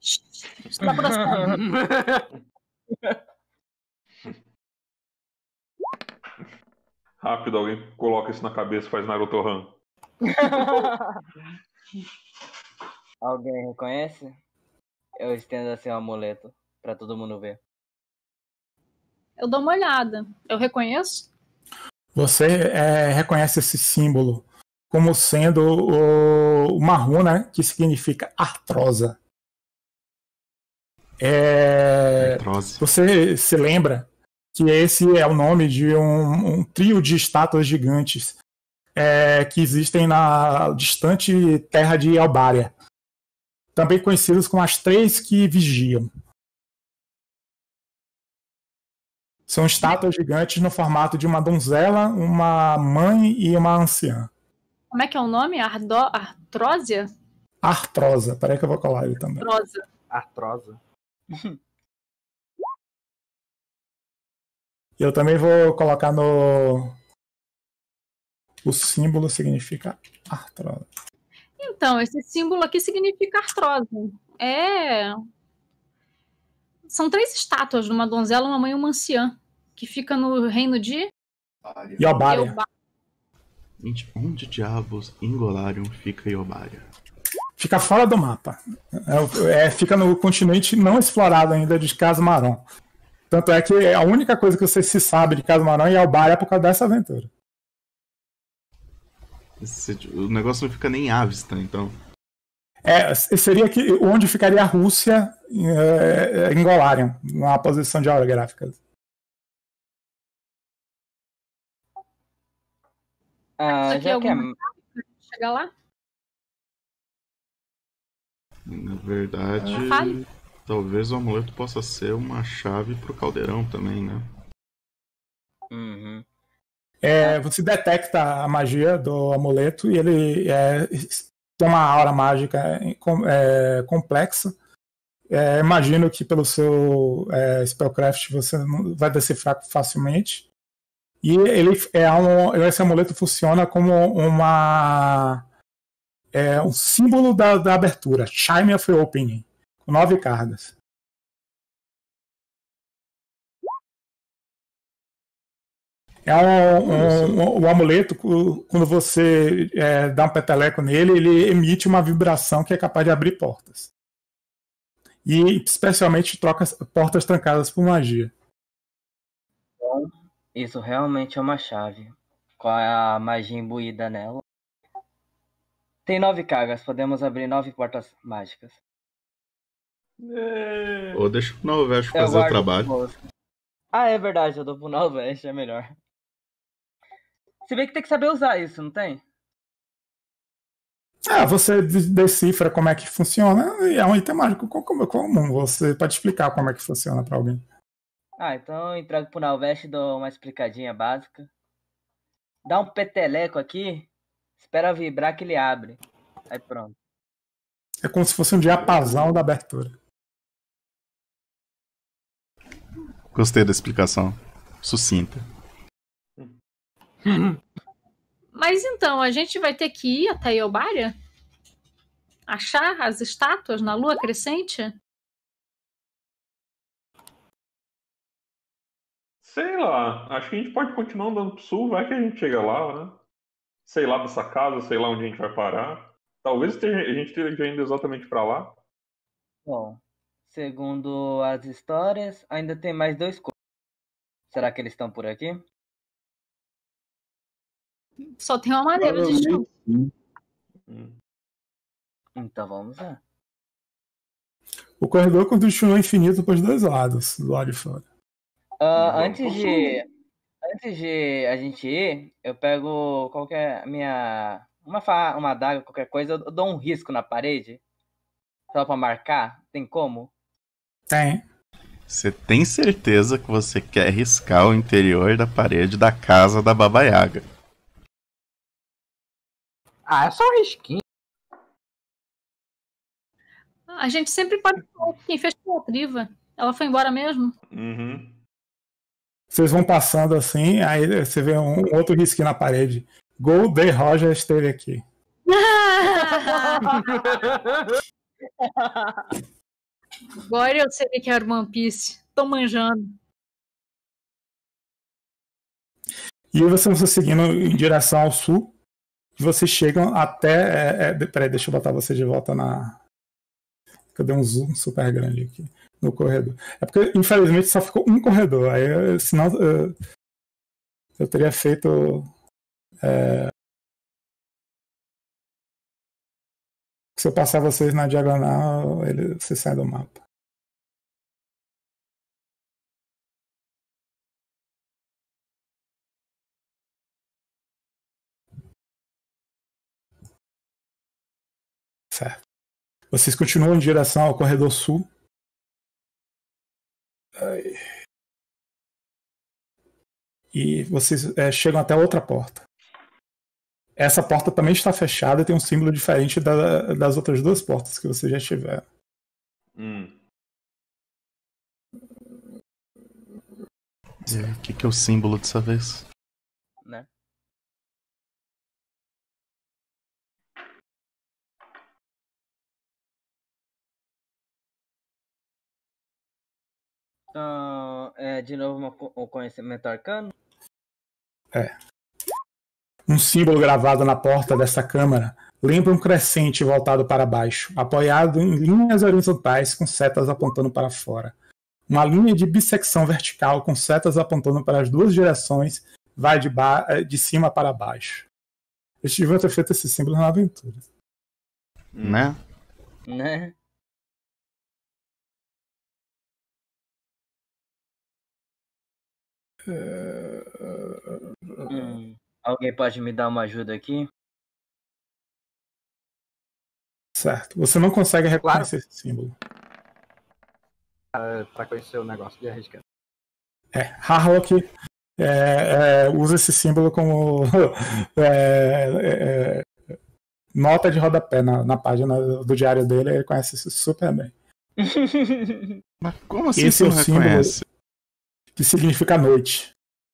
Rápido, alguém coloca isso na cabeça e faz Naruto Han. Alguém reconhece? Eu estendo assim o amuleto pra todo mundo ver. Eu dou uma olhada. Eu reconheço? Você reconhece esse símbolo como sendo uma runa que significa artrosa. Artrose. Você se lembra que esse é o nome de um trio de estátuas gigantes que existem na distante terra de Albária, também conhecidos como as 3 que vigiam. São estátuas gigantes no formato de uma donzela, uma mãe e uma anciã. Como é que é o nome? Artrósia? Artrosa. Peraí que eu vou colar ele também. Artrosa. Eu também vou colocar no... O símbolo significa artrose. Então, esse símbolo aqui significa artrose. São 3 estátuas de uma donzela, uma mãe e uma anciã, que fica no reino de... Iobária. Gente, onde diabos em Golarion fica Iobária? Fica fora do mapa. Fica no continente não explorado ainda de Casmaron. Tanto é que a única coisa que você se sabe de Casmaron é Iobária por causa dessa aventura. O negócio não fica nem à vista, então. Seria onde ficaria a Rússia em Golarion, na posição de geográfica. Já que é... chegar lá? Na verdade, talvez o amuleto possa ser uma chave pro caldeirão também, né? Uhum. Você detecta a magia do amuleto e ele tem uma aura mágica complexa. Imagino que pelo seu spellcraft você não vai decifrar facilmente. E esse amuleto funciona como um símbolo da abertura, Chime of Opening, com 9 cargas. É um amuleto, quando você dá um peteleco nele, ele emite uma vibração que é capaz de abrir portas. E especialmente troca portas trancadas por magia. Bom, isso realmente é uma chave. Com a magia imbuída nela. Tem 9 cargas, podemos abrir 9 portas mágicas. Ou deixa o Nalveste Eu fazer o guardo trabalho. no bolso. Ah, é verdade, eu dou pro Nalveste, é melhor. Se bem que tem que saber usar isso, não tem? Você decifra como é que funciona, e é um item mágico comum. Você pode explicar como é que funciona para alguém. Ah, então eu entrego pro Nalveste e dou uma explicadinha básica. Dá um peteleco aqui, espera vibrar que ele abre. Aí pronto. É como se fosse um diapasão da abertura. Gostei da explicação. Sucinta. Mas então, a gente vai ter que ir até Elbária? Achar as estátuas na lua crescente? Sei lá, acho que a gente pode continuar andando pro sul, vai que a gente chega lá, né? Sei lá dessa casa, sei lá onde a gente vai parar. Talvez a gente esteja indo exatamente pra lá. Bom, segundo as histórias, ainda tem mais 2 corpos. Será que eles estão por aqui? Só tem uma maneira de chamar. Provavelmente sim. Então vamos lá. O corredor continua infinito para os dois lados, do lado de fora. Antes de a gente ir, eu pego qualquer minha uma adaga, qualquer coisa, eu dou um risco na parede só pra marcar. Tem como? Tem. Você tem certeza que você quer riscar o interior da parede da casa da Baba Yaga? Ah, é só um risquinho. A gente sempre pode falar quem fechou a triva. Ela foi embora mesmo? Uhum. Vocês vão passando assim, aí você vê um outro risquinho na parede. Goldie Roger esteve aqui. Agora eu sei que era One Piece. Tô manjando. E vocês vão seguindo em direção ao sul. E vocês chegam até. Peraí, deixa eu botar você de volta na. Eu dei um zoom super grande aqui no corredor. É porque, infelizmente, só ficou um corredor. Aí, senão, eu teria feito. Se eu passar vocês na diagonal, você sai do mapa. Certo. Vocês continuam em direção ao corredor sul. E vocês chegam até outra porta. Essa porta também está fechada e tem um símbolo diferente das outras 2 portas que vocês já tiveram. O que é o símbolo dessa vez? Né? Então, de novo um conhecimento arcano? Um símbolo gravado na porta dessa câmara lembra um crescente voltado para baixo, apoiado em linhas horizontais com setas apontando para fora. Uma linha de bissecção vertical com setas apontando para as 2 direções vai de cima para baixo. Eles deviam ter feito esse símbolo na aventura. Né? Né? Alguém pode me dar uma ajuda aqui? Certo. Você não consegue reconhecer esse símbolo. Pra conhecer o negócio de arriscar. Harlock usa esse símbolo como nota de rodapé na página do diário dele. Ele conhece isso super bem. Mas como assim Esse você é o não símbolo reconhece? que significa noite.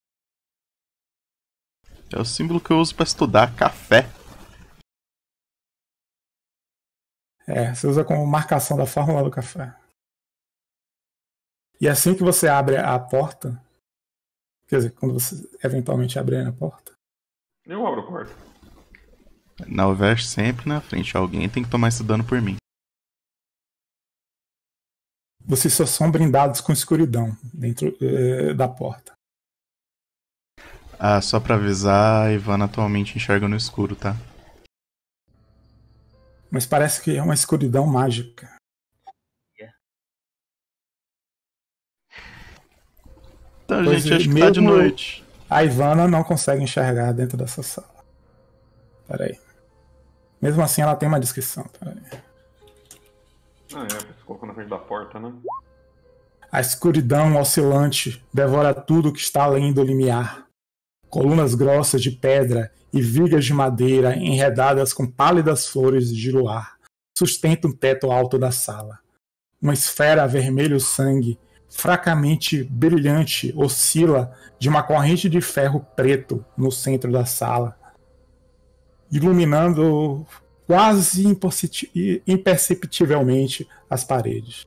É o símbolo que eu uso pra estudar café. Você usa como marcação da fórmula do café. E assim que você abre a porta, Quer dizer, quando você eventualmente abrir a porta. Eu abro a porta. Na Alveste, sempre na frente. Alguém tem que tomar esse dano por mim. Vocês só são brindados com escuridão dentro da porta. Ah, só pra avisar, a Ivana atualmente enxerga no escuro, tá? Mas parece que é uma escuridão mágica. Então, Pois gente, acho que mesmo tá de noite. A Ivana não consegue enxergar dentro dessa sala. Peraí. Mesmo assim, ela tem uma descrição. Peraí. Ah, você colocou na frente da porta, né? A escuridão oscilante devora tudo que está além do limiar. Colunas grossas de pedra e vigas de madeira enredadas com pálidas flores de luar sustentam o teto alto da sala. Uma esfera vermelho sangue, fracamente brilhante, oscila de uma corrente de ferro preto no centro da sala, iluminando quase imperceptivelmente as paredes.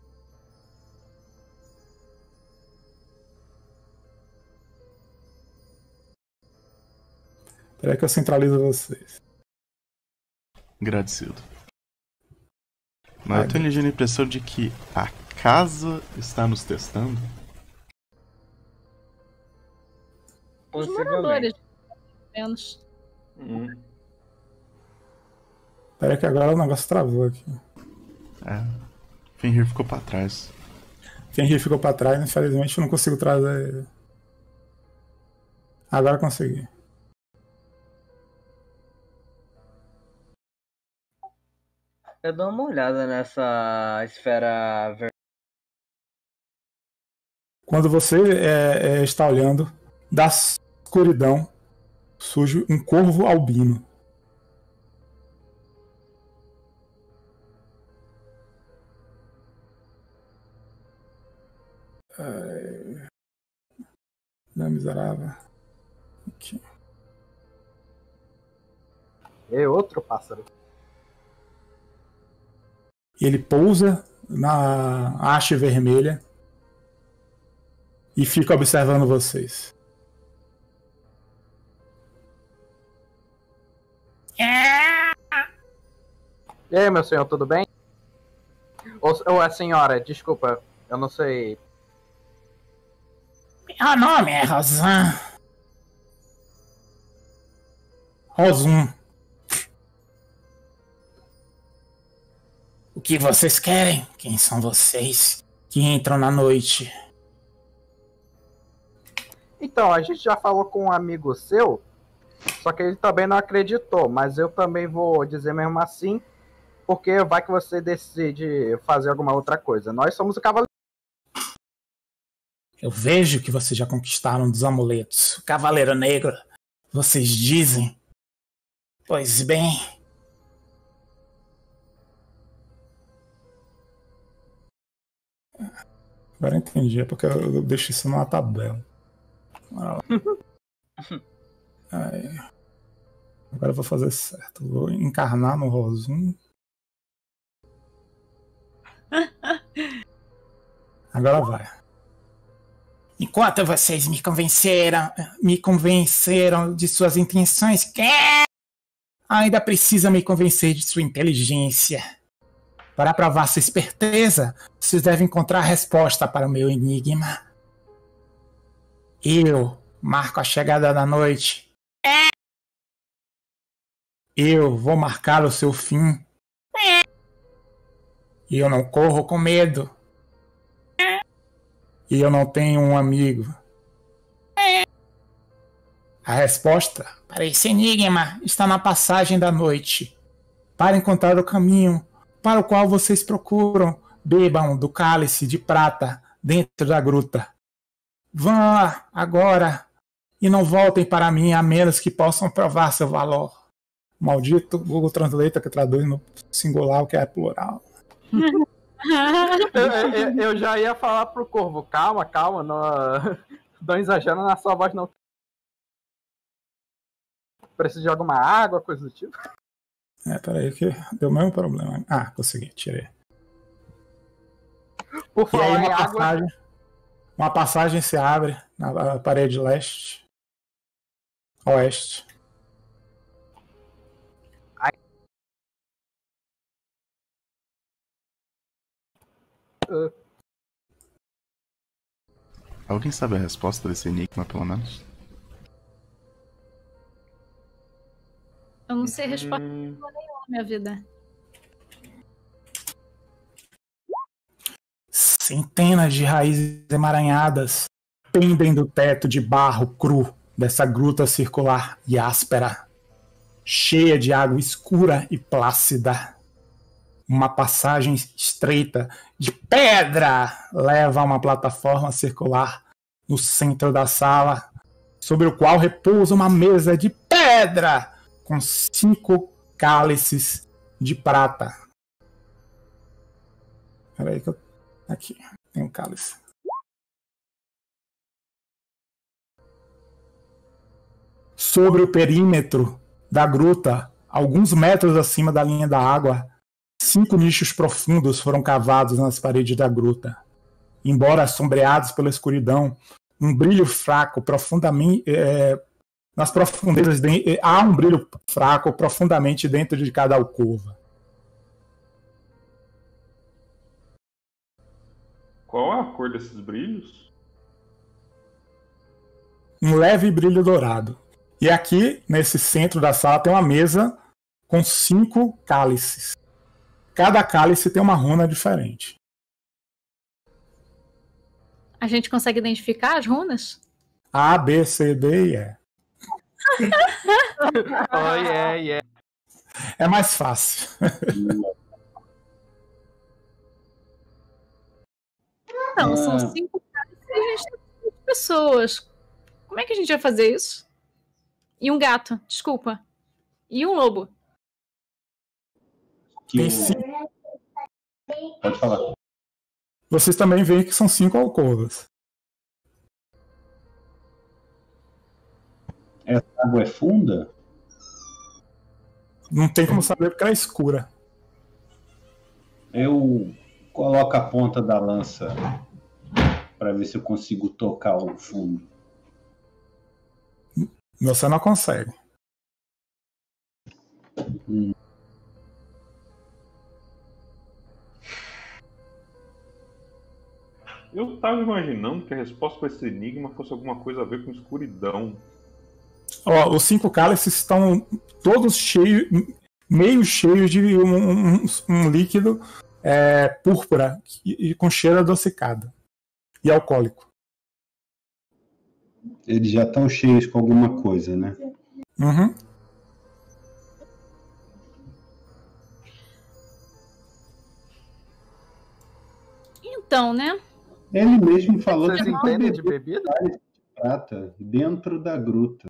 Espera que eu centralizo vocês. Agradecido. Mas eu tenho a ligeira impressão de que a casa está nos testando. Os moradores, pelo menos. Espera que agora o negócio travou aqui. Fenrir ficou pra trás. Fenrir ficou pra trás, infelizmente eu não consigo trazer ele. Agora consegui. Eu dou uma olhada nessa esfera verde. Quando você está olhando, da escuridão surge um corvo albino. Não, miserável. Aqui. É outro pássaro. Ele pousa na haste vermelha e fica observando vocês. E aí, meu senhor, tudo bem? Ou a senhora, desculpa, eu não sei. Meu nome é Rosan. Rosum. O que vocês querem? Quem são vocês que entram na noite? Então, a gente já falou com um amigo seu, só que ele também não acreditou, mas eu também vou dizer mesmo assim, porque vai que você decide fazer alguma outra coisa. Nós somos o cavaleiro. Eu vejo que vocês já conquistaram um dos amuletos. O Cavaleiro Negro, vocês dizem? Pois bem. Agora eu entendi, é porque eu deixo isso numa tabela. Aí. Agora eu vou fazer certo. Vou encarnar no Rosum. Agora vai. Enquanto vocês me convenceram de suas intenções, ainda precisa me convencer de sua inteligência. Para provar sua esperteza, vocês devem encontrar a resposta para o meu enigma. Eu marco a chegada da noite. Eu vou marcar o seu fim. E eu não corro com medo. E eu não tenho um amigo. A resposta para esse enigma está na passagem da noite. Para encontrar o caminho para o qual vocês procuram, bebam do cálice de prata dentro da gruta. Vão lá agora e não voltem para mim a menos que possam provar seu valor. Maldito Google Translator que traduz no singular o que é plural. Eu já ia falar pro Corvo, calma, não exagera na sua voz não. Precisa de alguma água, coisa do tipo. Peraí que deu o mesmo problema. Ah, consegui, tirei. Por E aí falar em água... Uma passagem se abre na parede oeste. Alguém sabe a resposta desse enigma, pelo menos? Eu não sei responder nenhuma na minha vida. Centenas de raízes emaranhadas pendem do teto de barro cru dessa gruta circular e áspera, cheia de água escura e plácida. Uma passagem estreita de pedra leva a uma plataforma circular no centro da sala, sobre o qual repousa uma mesa de pedra com 5 cálices de prata. Peraí que eu... Aqui, tem um cálice. Sobre o perímetro da gruta, alguns metros acima da linha da água, 5 nichos profundos foram cavados nas paredes da gruta. Embora sombreados pela escuridão, um brilho fraco profundamente... nas profundezas há um brilho fraco profundamente dentro de cada alcova. Qual é a cor desses brilhos? Um leve brilho dourado. E aqui, nesse centro da sala, tem uma mesa com 5 cálices. Cada cálice tem uma runa diferente. A gente consegue identificar as runas? A, B, C, D e E. Oh, yeah. É mais fácil. Não, são 5 cálices e a gente tem 5 pessoas. Como é que a gente vai fazer isso? E um gato, desculpa. E um lobo. Tem Pode falar. Vocês também veem que são 5 alcovas. Essa água é funda? Não tem como saber porque ela é escura. Eu coloco a ponta da lança para ver se eu consigo tocar o fundo. Você não consegue. Eu tava imaginando que a resposta para esse enigma fosse alguma coisa a ver com escuridão. Ó, os 5 cálices estão todos cheios, meio cheios de um líquido púrpura e com cheiro adocicado e alcoólico. Eles já estão cheios com alguma coisa, né? Uhum. Então, né? Ele mesmo falou Vocês que entendem de bebida? de prata dentro da gruta.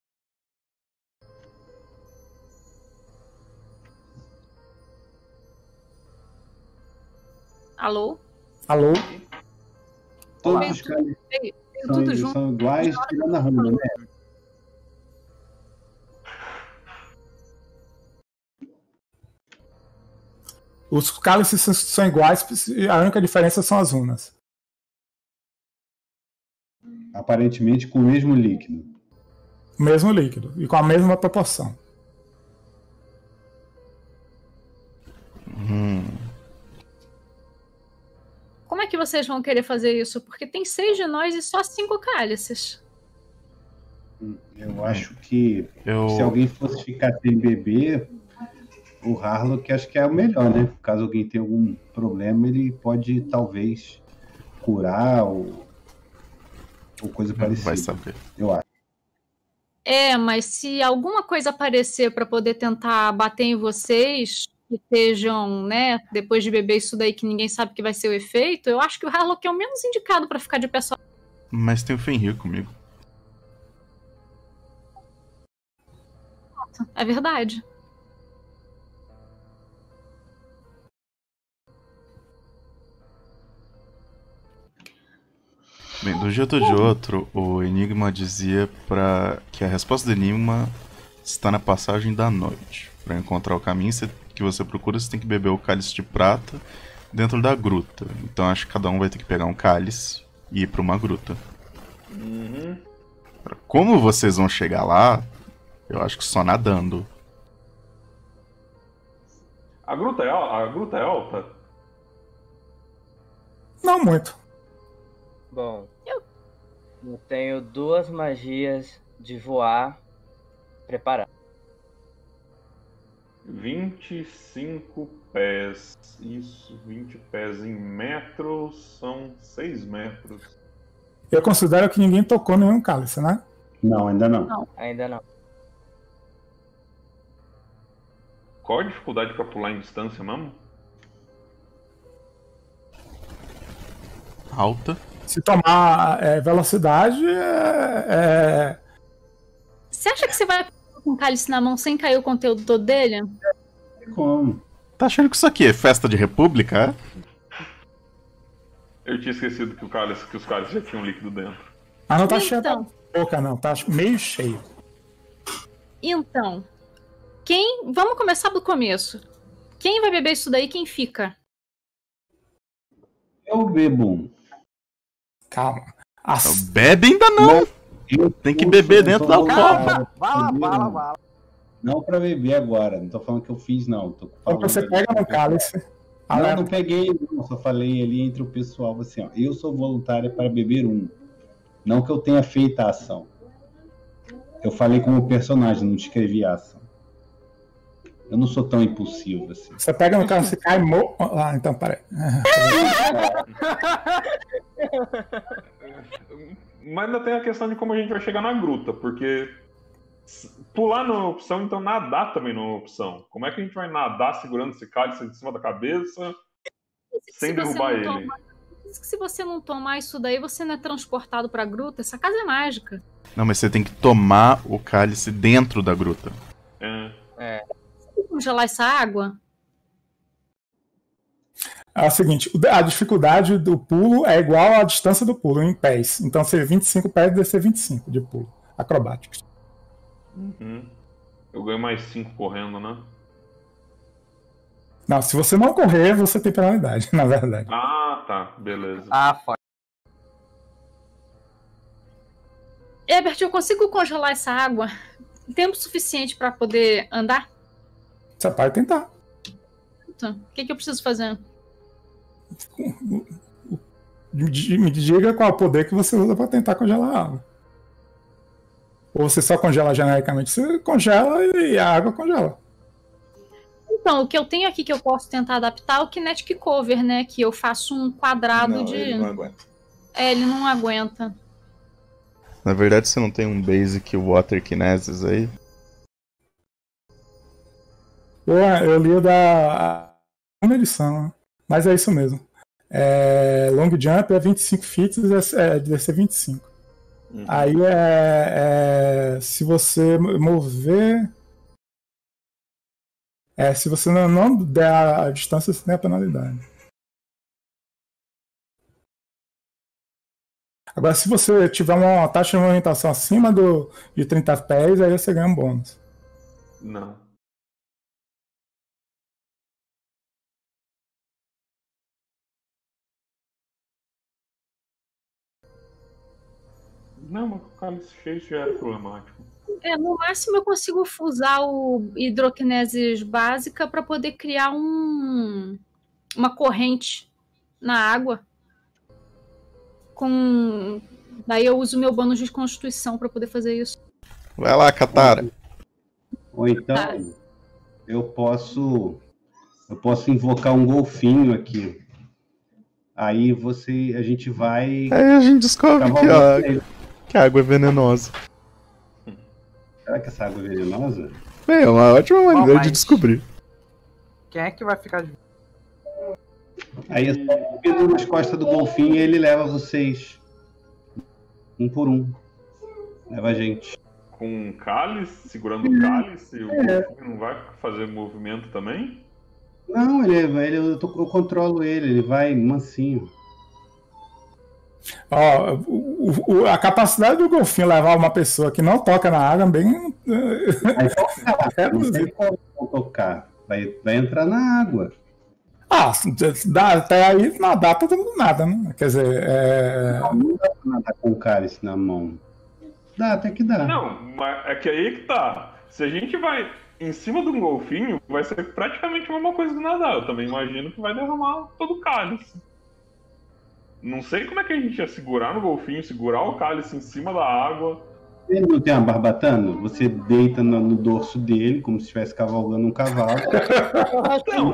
Alô? Alô? Todos Veio os caras Veio tudo junto. são iguais, tirando a runa, né? Os cálices são iguais, a única diferença são as runas. Aparentemente com o mesmo líquido. O mesmo líquido e com a mesma proporção. Como é que vocês vão querer fazer isso? Porque tem 6 de nós e só 5 cálices. Eu acho que se alguém fosse ficar sem beber, o Harlock acho que é o melhor, né? Caso alguém tenha algum problema, ele pode talvez curar ou coisa parecida. Vai saber. Eu acho. Mas se alguma coisa aparecer para poder tentar bater em vocês, que estejam, né, depois de beber isso daí que ninguém sabe que vai ser o efeito, eu acho que o Harlock é o menos indicado para ficar de pé só. Mas tem o Fenrir comigo. É verdade. Bem, do jeito ou de outro, o enigma dizia que a resposta do enigma está na passagem da noite. Para encontrar o caminho que você procura, você tem que beber o cálice de prata dentro da gruta. Então acho que cada um vai ter que pegar um cálice e ir pra uma gruta. Como vocês vão chegar lá, eu acho que só nadando. A gruta é alta? Não muito. Bom, eu tenho 2 magias de voar preparadas. 25 pés. Isso, 20 pés em metros são 6 metros. Eu considero que ninguém tocou nenhum cálice, né? Não, ainda não. Ainda não. Qual a dificuldade pra pular em distância mesmo? Alta. Se tomar velocidade, Você acha que você vai com o cálice na mão sem cair o conteúdo todo dele? Como? Tá achando que isso aqui é festa de república, é? Eu tinha esquecido que os cálices já tinham líquido dentro. não tá cheio da Então, boca, não. Tá meio cheio. então, vamos começar do começo. Quem vai beber isso daí, quem fica? Eu bebo. Calma. Bebe ainda não! Tem que beber dentro da copa. Vala. Não pra beber agora. Não tô falando que eu fiz, não. Tô Então falando você pega no cálice. Não peguei, não. Só falei ali entre o pessoal assim, ó. Eu sou voluntária para beber um. Não que eu tenha feito a ação. Eu falei como personagem, não descrevi a ação. Eu não sou tão impulsivo assim. Você pega no cálice e cai... então, peraí. Mas ainda tem a questão de como a gente vai chegar na gruta, porque pular não é uma opção, então nadar também não é uma opção. Como é que a gente vai nadar segurando esse cálice de cima da cabeça sem derrubar ele? Se você não tomar isso daí, você não é transportado pra gruta. Essa casa é mágica. Não, mas você tem que tomar o cálice dentro da gruta. Você congelar essa água? É o seguinte, a dificuldade do pulo é igual à distância do pulo em pés. Então, ser 25 pés deve ser 25 de pulo. Acrobáticos. Eu ganho mais 5 correndo, né? Não, se você não correr, você tem penalidade, na verdade. Ah, tá. Beleza. Foi. Herbert, eu consigo congelar essa água? Tempo suficiente pra poder andar? Você pode tentar. O que eu preciso fazer? Me diga qual é o poder que você usa para tentar congelar a água. Ou você só congela genericamente, você congela e a água congela. Então, o que eu tenho aqui que eu posso tentar adaptar é o Kinetic Cover, né? Que eu faço um quadrado de... Ele não aguenta. Ele não aguenta. Na verdade, você não tem um Basic Water Kinesis aí? Eu li o da uma edição, né? Mas é isso mesmo. Long jump é 25 feet, deve ser 25. Aí se você mover... se você não der a distância, você tem a penalidade. Agora, se você tiver uma taxa de movimentação acima de 30 pés, aí você ganha um bônus. Não. Não, mas o cálice cheio já era problemático. No máximo eu consigo usar o hidroquinesis básica para poder criar uma corrente na água. Daí eu uso meu bônus de constituição para poder fazer isso. Vai lá, Katara. Ou então, eu posso invocar um golfinho aqui. Aí a gente vai... Aí a gente descobre que a água é venenosa. Será que essa água é venenosa? É uma ótima maneira de descobrir. Quem é que vai ficar... Aí é só subindo nas costas do golfinho e ele leva vocês. Um por um. Leva a gente. Com um cálice, segurando o cálice, o golfinho não vai fazer movimento também? Não, eu controlo ele vai mansinho. A capacidade do golfinho levar uma pessoa que não toca na água é bem... Não tem como tocar. Vai entrar na água. Até aí não dá pra nada, né? Quer dizer, Não dá pra nadar com o cálice na mão. Dá, até que dá. Não, mas é que aí que tá. Se a gente vai em cima de um golfinho, vai ser praticamente a mesma coisa do nadar. Eu também imagino que vai derramar todo o cálice. Não sei como é que a gente ia segurar no golfinho, segurar o cálice em cima da água. Ele não tem uma barbatana? Você deita no dorso dele, como se estivesse cavalgando um cavalo. Não,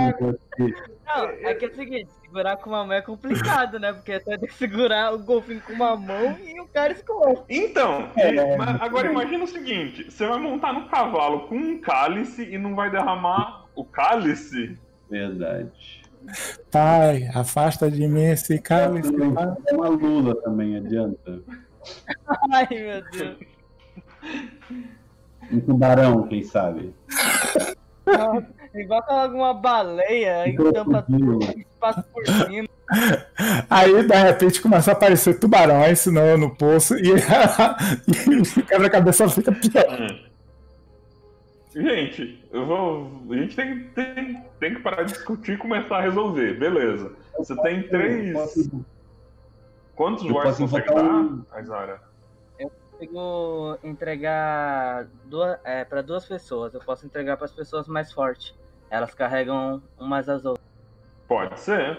é que é o seguinte, segurar com uma mão é complicado, né? Porque até tem que segurar o golfinho com uma mão e o cálice com outro. Então, mas agora imagina o seguinte, você vai montar no cavalo com um cálice e não vai derramar o cálice? Verdade. Pai, afasta de mim esse cálice. É uma lula também, adianta. Ai, meu Deus. Um tubarão, quem sabe? Igual alguma baleia e tampa tudo, passa por cima. Aí, de repente, começa a aparecer tubarões no poço e o quebra-cabeça fica pior. Gente, a gente tem que parar de discutir e começar a resolver. Beleza. Você tem 3... Quantos watts você consegue dar, Aizara? Eu consigo entregar para 2 pessoas. Eu posso entregar para as pessoas mais fortes. Elas carregam umas às outras. Pode ser.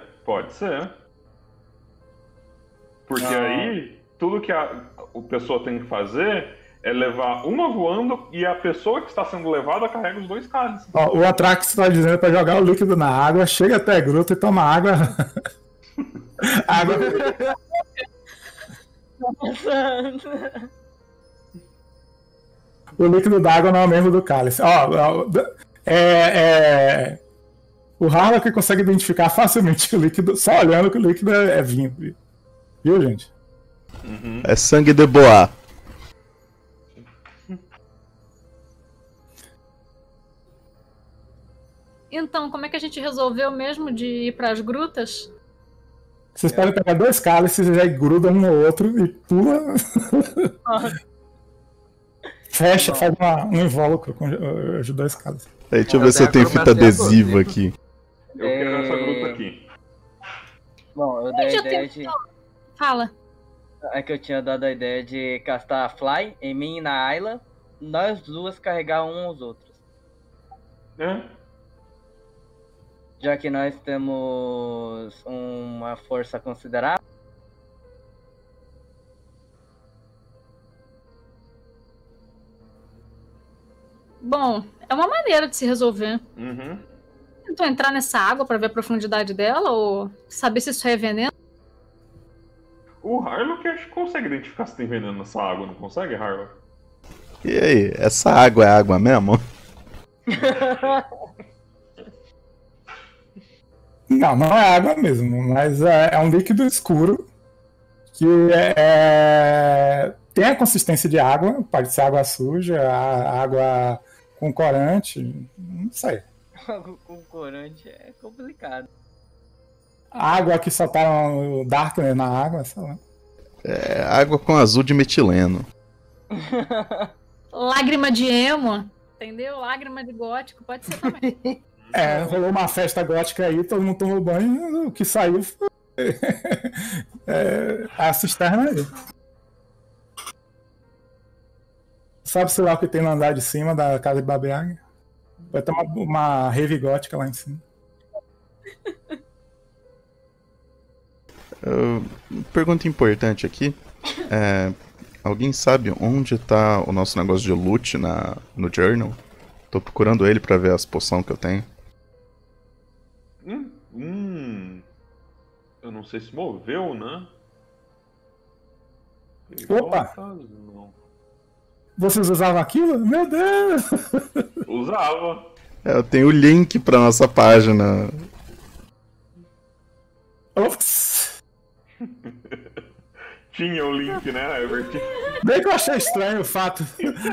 Porque aí, tudo que a pessoa tem que fazer é levar uma voando e a pessoa que está sendo levada carrega os 2 cálices. O Atrax está dizendo para jogar o líquido na água, chega até a gruta e toma água. Água. O líquido d'água não é o mesmo do cálice. O Harlock consegue identificar facilmente o líquido, só olhando que o líquido é vinho. Viu, gente? Uhum. É sangue de boa. Então, como é que a gente resolveu mesmo de ir para as grutas? Vocês podem pegar 2 cálices e já grudam um no outro e pula. Fecha, faz um invólucro com os 2 cálices. Aí, deixa eu ver se eu tenho fita adesiva aqui. Eu quero essa gruta aqui. Bom, eu dei a ideia de... Fala. É que eu tinha dado a ideia de castar a Fly em mim e na Ayla, nós 2 carregar uns aos outros. Já que nós temos uma força considerável. Bom, é uma maneira de se resolver. Uhum. Tentou entrar nessa água para ver a profundidade dela ou saber se isso é veneno? O Harlock acho que consegue identificar se tem veneno nessa água, não consegue, Harlock? E aí, essa água é água mesmo? Não é água mesmo, mas é um líquido escuro que tem a consistência de água, pode ser água suja, água com corante, não sei. Água com corante é complicado. Água que soltaram o Darkner na água, sei lá. É água com azul de metileno. Lágrima de emo, entendeu? Lágrima de gótico, pode ser também. Rolou uma festa gótica aí, todo mundo tomou banho, o que saiu foi a cisterna aí. Sabe-se lá o que tem no andar de cima da casa de Babeag? Vai ter uma rave gótica lá em cima. Pergunta importante aqui. Alguém sabe onde tá o nosso negócio de loot no journal? Tô procurando ele pra ver as poções que eu tenho. Eu não sei se moveu, né? Opa! Vocês usavam aquilo? Meu Deus! Usava. Eu tenho o link pra nossa página. Ops! Tinha o link, né, Herbert? Bem que eu achei estranho o fato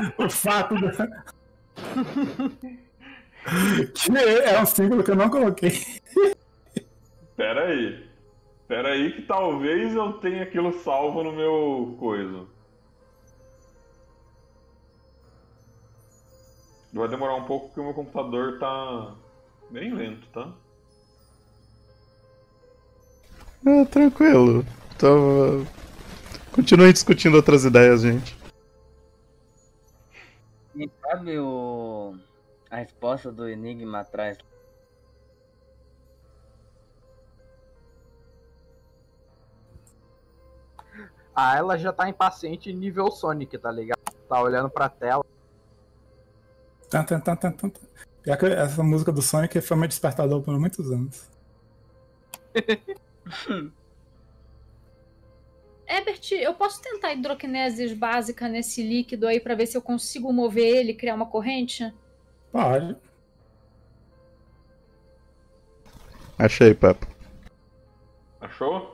que é um símbolo que eu não coloquei. Pera aí que talvez eu tenha aquilo salvo no meu coisa. Vai demorar um pouco porque o meu computador tá bem lento, tá? Tranquilo. Então, continue discutindo outras ideias, gente. Quem sabe a resposta do enigma atrás? Ela já tá impaciente nível Sonic, tá ligado? Tá olhando pra tela. Pior que essa música do Sonic foi meu despertador por muitos anos. Ebert, eu posso tentar hidroquinesis básica nesse líquido aí pra ver se eu consigo mover ele e criar uma corrente? Pode. Achei, Peppa. Achou?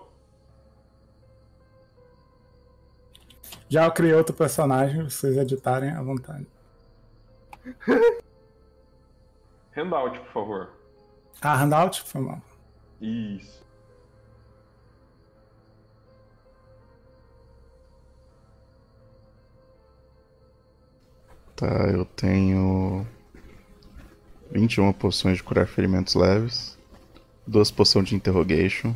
Já eu criei outro personagem, vocês editarem à vontade. Handout, por favor. Handout? Foi mal. Isso. Tá, eu tenho 21 poções de curar ferimentos leves, 2 poções de interrogation,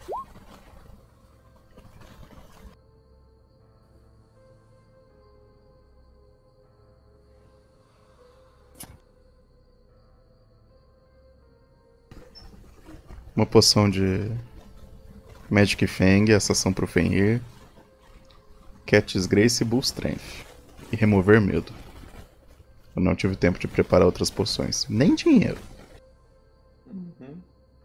uma poção de Magic Fang, essa ação pro Fenrir, Cat's Grace e Bull Strength, e remover medo. Eu não tive tempo de preparar outras poções, nem dinheiro. Uhum.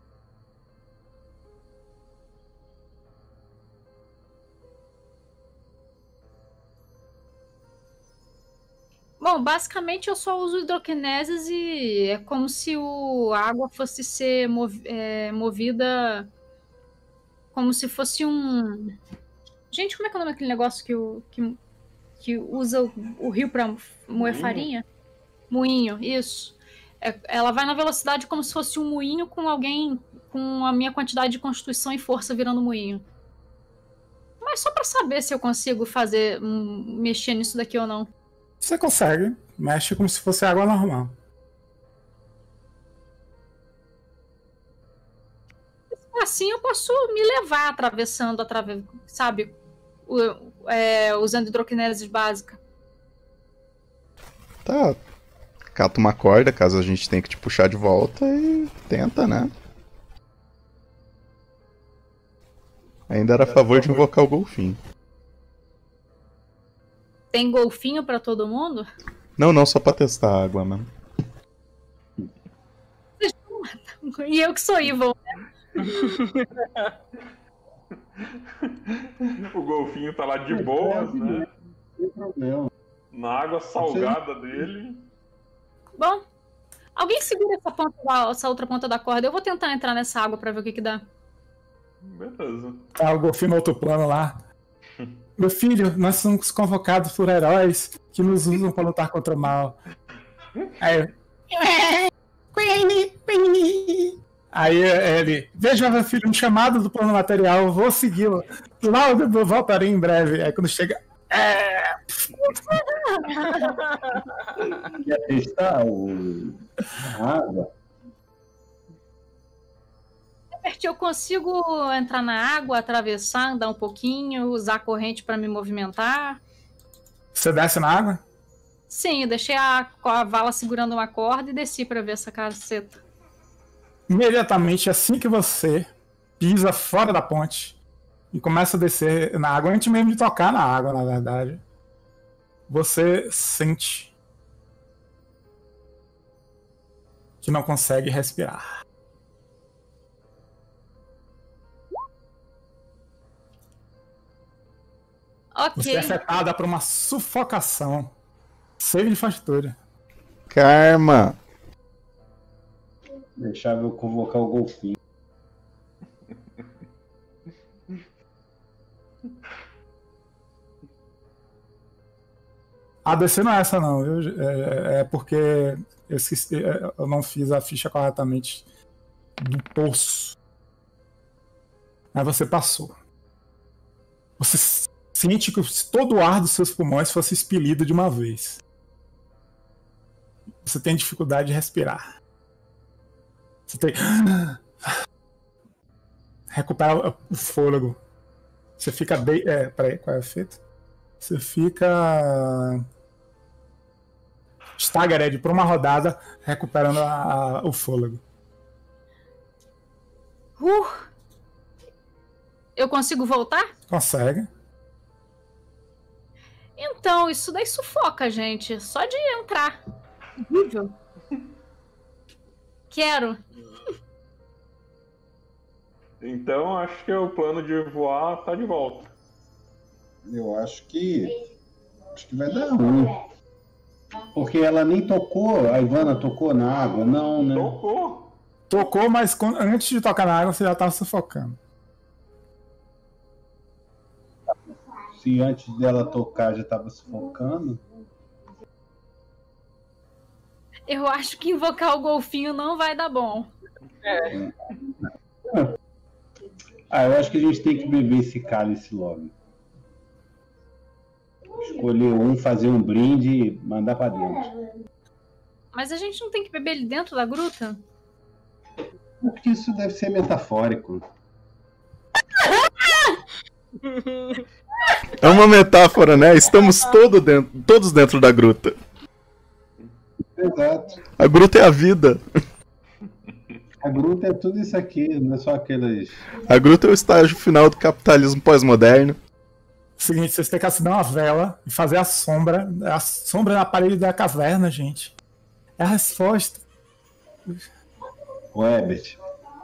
Bom, basicamente eu só uso hidroquineses e é como se a água fosse ser movida como se fosse um... Gente, como é que é o nome daquele negócio que usa o rio pra moer farinha? Moinho, isso. Ela vai na velocidade como se fosse um moinho com alguém com a minha quantidade de constituição e força virando moinho. Mas só pra saber se eu consigo mexer nisso daqui ou não. Você consegue. Mexe como se fosse água normal. Assim eu posso me levar atravessando, sabe? Usando hidroquinesis básica. Tá. Cata uma corda, caso a gente tenha que te puxar de volta e tenta, né? Ainda era a favor de invocar o golfinho. Tem golfinho pra todo mundo? Não, só pra testar a água, mano. E eu que sou evil, né? O golfinho tá lá de boas, né? Não tem problema. Na água salgada dele. Bom, alguém segura essa outra ponta da corda. Eu vou tentar entrar nessa água pra ver o que dá. Beleza. Tá, o golfinho no outro plano lá. Meu filho, nós somos convocados por heróis que nos usam para lutar contra o mal. Aí ele, veja, meu filho, um chamado do plano material, vou segui-lo. Logo eu voltarei em breve. Aí quando chega. Quer testar a água? Eu consigo entrar na água, atravessar, andar um pouquinho, usar a corrente para me movimentar? Você desce na água? Sim, eu deixei a vala segurando uma corda e desci para ver essa caceta. Imediatamente, assim que você pisa fora da ponte e começa a descer na água, antes mesmo de tocar na água, na verdade, você sente que não consegue respirar. Ok. Você é afetada por uma sufocação. Save de fortitude. Karma! Deixava eu convocar o golfinho. A DC não é essa não, viu? É porque eu esqueci, eu não fiz a ficha corretamente do poço. Aí você passou. Você sente que todo o ar dos seus pulmões fosse expelido de uma vez. Você tem dificuldade de respirar. Você tem... recupera o fôlego. Você fica bem. Peraí, qual é o efeito? Você fica. Staggered por uma rodada, recuperando o fôlego. Eu consigo voltar? Consegue. Então, isso daí sufoca, gente. Só de entrar. Horrível. Quero. Então, acho que o plano de voar tá de volta. Eu acho que vai dar ruim. Porque ela nem tocou, a Ivana tocou na água, não, né? Tocou, mas antes de tocar na água você já tava sufocando. Se antes dela tocar já tava sufocando. Eu acho que invocar o golfinho não vai dar bom. Eu acho que a gente tem que beber esse cálice logo. Escolher um, fazer um brinde e mandar pra dentro. Mas a gente não tem que beber ele dentro da gruta? Porque isso deve ser metafórico. É uma metáfora, né? Estamos todos dentro da gruta. Exato. A gruta é a vida. A gruta é tudo isso aqui, não é só aquelas... A gruta é o estágio final do capitalismo pós-moderno. Seguinte, vocês têm que acender uma vela e fazer a sombra na parede da caverna, gente. É a resposta. Ô, Herbert,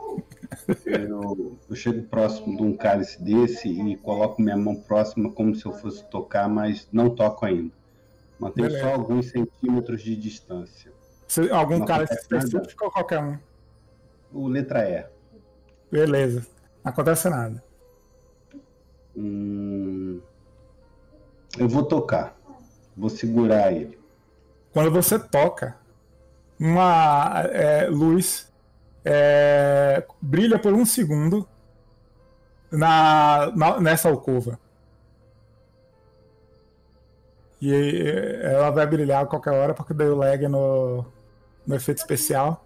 eu chego próximo de um cálice desse e coloco minha mão próxima como se eu fosse tocar, mas não toco ainda. Mantenho só alguns centímetros de distância. Algum cálice específico ou qualquer um? O letra E. Beleza. Não acontece nada. Eu vou tocar. Vou segurar ele. Quando você toca, uma luz brilha por um segundo nessa alcova. E ela vai brilhar a qualquer hora porque deu lag no efeito especial.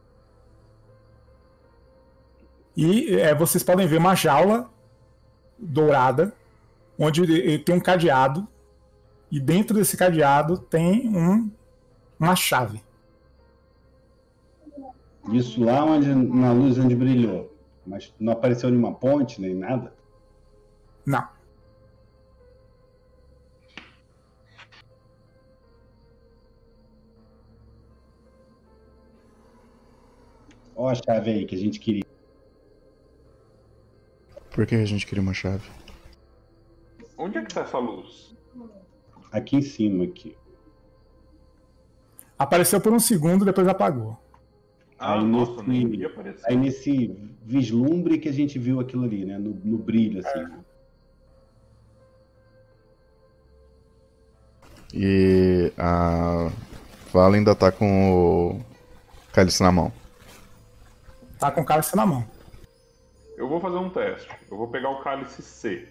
E vocês podem ver uma jaula dourada, onde tem um cadeado, e dentro desse cadeado tem uma chave. Isso lá na luz onde brilhou. Mas não apareceu nenhuma ponte, nem nada? Não. Ó a chave aí que a gente queria. Por que a gente queria uma chave? Onde é que tá essa luz? Aqui em cima, aqui. Apareceu por um segundo, depois apagou. Nossa, nem ia aparecer. Aí nesse vislumbre que a gente viu aquilo ali, né? No brilho, assim. E a Vala ainda tá com o cálice na mão. Tá com o cálice na mão. Eu vou fazer um teste. Eu vou pegar o cálice C.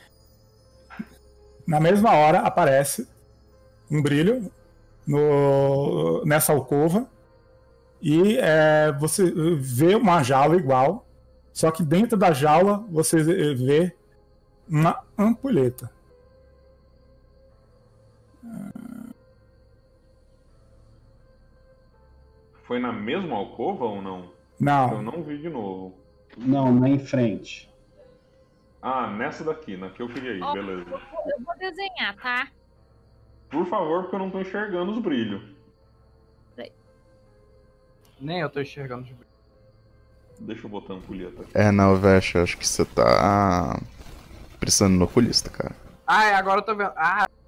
Na mesma hora aparece um brilho nessa alcova e você vê uma jaula igual, só que dentro da jaula você vê uma ampulheta. Foi na mesma alcova ou não? Não. Eu não vi de novo. Não, na em frente. Nessa daqui, na que eu queria ir, beleza. Eu vou desenhar, tá? Por favor, porque eu não tô enxergando os brilhos. Nem eu tô enxergando os brilhos. Deixa eu botar a ampulheta aqui. Não, Vesh, acho que você tá precisando no oculista, cara. Agora eu tô vendo.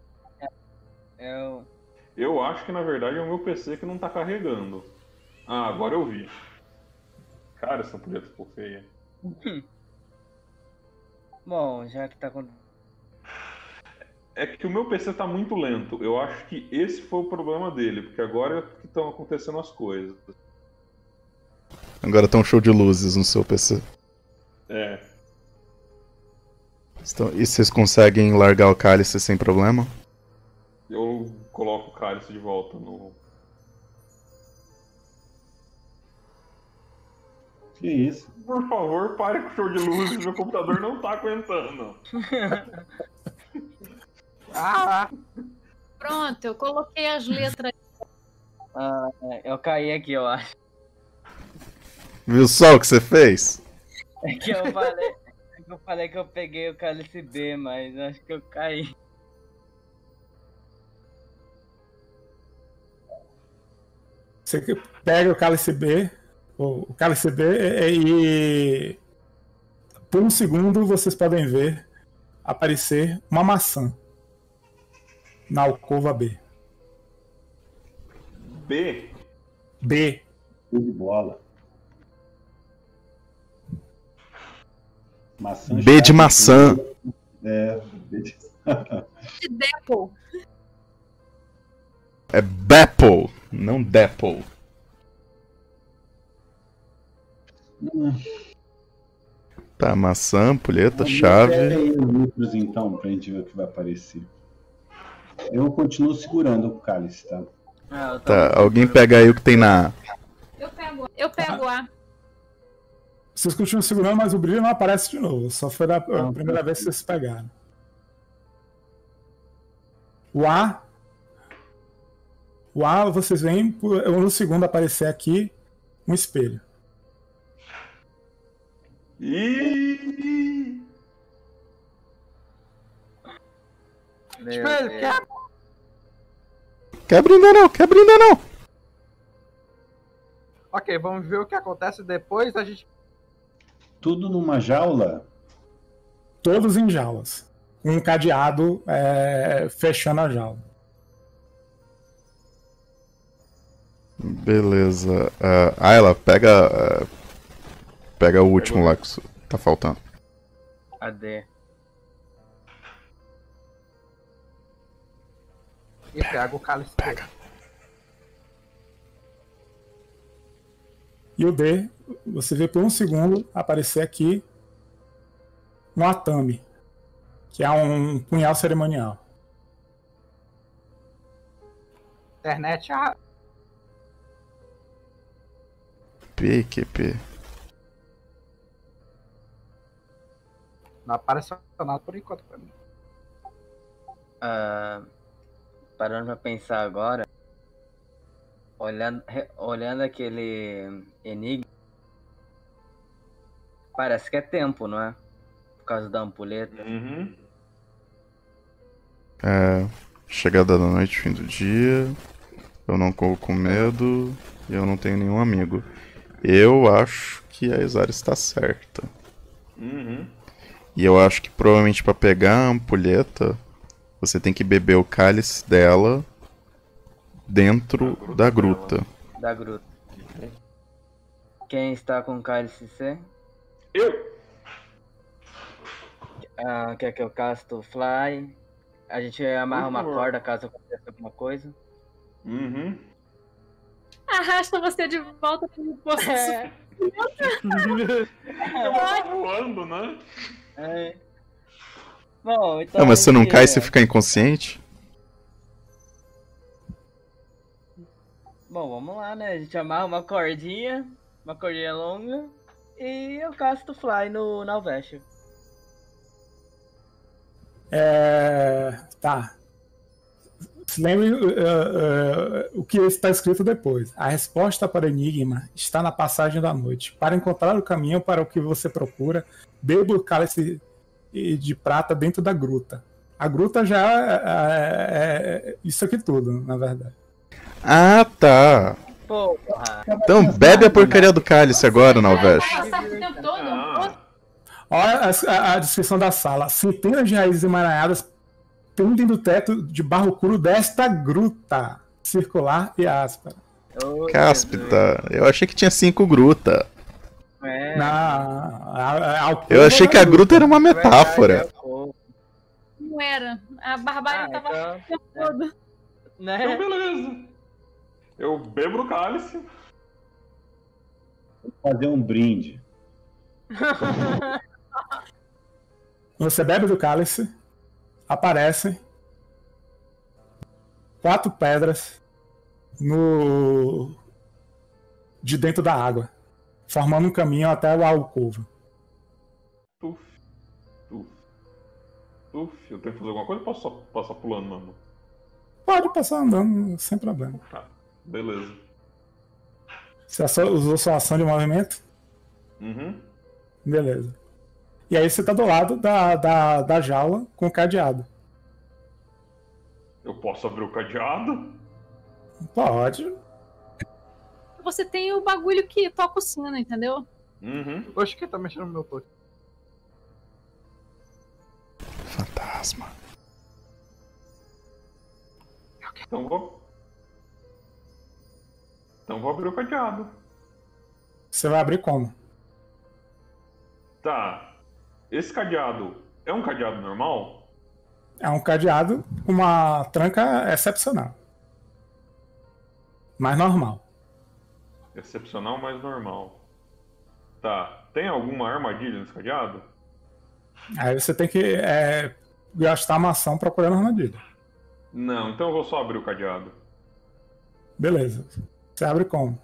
Eu acho que na verdade é o meu PC que não tá carregando. Agora eu vi. Cara, essa ampulheta ficou feia. Bom, já que tá com... É que o meu PC tá muito lento. Eu acho que esse foi o problema dele, porque agora que estão acontecendo as coisas. Agora tá um show de luzes no seu PC. E vocês conseguem largar o cálice sem problema? Eu coloco o cálice de volta no... Que isso? Por favor, pare com o show de luzes, meu computador não tá aguentando. Pronto, eu coloquei as letras. Eu caí aqui, eu acho. Viu só o que você fez? É que eu falei que eu peguei o cálice B, mas acho que eu caí. Você pega o cálice B, e por um segundo vocês podem ver aparecer uma maçã na alcova B. B. B. De bola. Maçã B de maçã. É, B de... De Depo. É Bapple, não Dapple. Tá, maçã, ampulheta, chave. Pega aí os livros então, pra gente ver o que vai aparecer. Eu continuo segurando o cálice, tá? Tá, alguém pega aí o que tem na... Eu pego A. Vocês continuam segurando, mas o brilho não aparece de novo. Só foi a primeira vez que vocês pegaram. O A, vocês veem no segundo aparecer aqui um espelho. Ih! Espelho, quebra! Quebra ainda não, quebra ainda não. Ok, vamos ver o que acontece depois. A gente. Tudo numa jaula? Todos em jaulas. Um cadeado fechando a jaula. Beleza. Ayla, pega o último lá que tá faltando. AD. E pega o cálice. E o D, você vê por um segundo aparecer aqui um atame, que é um punhal cerimonial. Internet, PQP. não aparece nada por enquanto pra mim. Parando pra pensar agora, olhando aquele enigma, parece que é tempo, não é? Por causa da ampulheta. Uhum. Chegada da noite, fim do dia. Eu não corro com medo e eu não tenho nenhum amigo. Eu acho que a Isara está certa. Uhum. E eu acho que provavelmente para pegar a ampulheta, você tem que beber o cálice dela dentro da gruta. Da gruta. Quem está com o cálice C? Eu! Quer que eu casto Fly? A gente amarra uma corda caso aconteça alguma coisa. Uhum. Arrasta você de volta para o poço. Eu vou voando, né? Bom, então. Não, mas você não cai e você fica inconsciente? Bom, vamos lá, né? A gente amarra uma cordinha longa, e eu casto Fly no Alveste. Tá. Se lembre o que está escrito depois. A resposta para o enigma está na passagem da noite. Para encontrar o caminho para o que você procura, beba o cálice de prata dentro da gruta. A gruta já é isso aqui tudo, na verdade. Ah, tá. Porra. Então bebe a porcaria do cálice agora, Nalveste. Olha a descrição da sala. Centenas de raízes emaranhadas pendem do teto de barro cru desta gruta circular e áspera. Cáspita, eu achei que tinha 5 grutas. Eu achei que a gruta era uma metáfora. Não era. A Barbárie tava o tempo todo. Né? Então, beleza. Eu bebo o cálice. Vou fazer um brinde. Você bebe do cálice, aparecem 4 pedras de dentro da água. formando um caminho até o alcova. Tuf. Eu tenho que fazer alguma coisa ou posso só passar pulando, mano? Pode passar andando, sem problema. Tá, beleza. Você usou sua ação de movimento? Uhum. Beleza. E aí você tá do lado da jaula com o cadeado. Eu posso abrir o cadeado? Pode. Você tem o bagulho que toca o sino, entendeu? Uhum. Oxe, quem tá mexendo no meu toque? Fantasma. Então vou abrir o cadeado. Você vai abrir como? Tá. Esse cadeado é um cadeado normal? É um cadeado com uma tranca excepcional. Mais normal. Excepcional, mas normal. Tá. Tem alguma armadilha nesse cadeado? Aí você tem que gastar uma ação procurando armadilha. Não, então eu vou só abrir o cadeado. Beleza. Você abre como?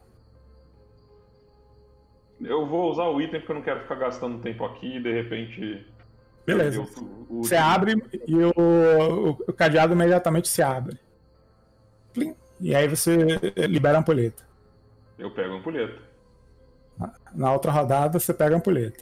Eu vou usar o item porque eu não quero ficar gastando tempo aqui e de repente... Beleza. Você abre e o cadeado imediatamente se abre. Plim. E aí você libera a ampulheta. Eu pego a ampulheta. Na outra rodada você pega a ampulheta.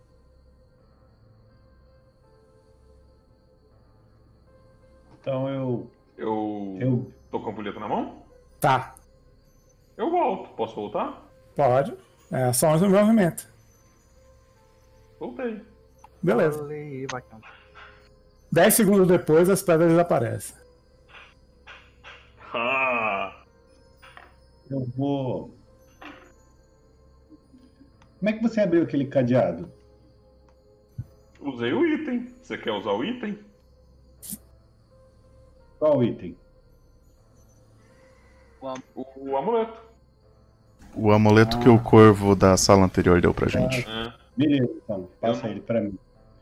Então Eu tô com a ampulheta na mão? Tá. Eu volto. Posso voltar? Pode. É só um movimento. Voltei. Beleza. Olê, vai, cara. 10 segundos depois as pedras desaparecem. Ah! eu vou. Como é que você abriu aquele cadeado? Usei o item. Você quer usar o item? Qual item? O amuleto. O amuleto que o corvo da sala anterior deu pra gente. É. Beleza, então. Passa não- ele pra mim.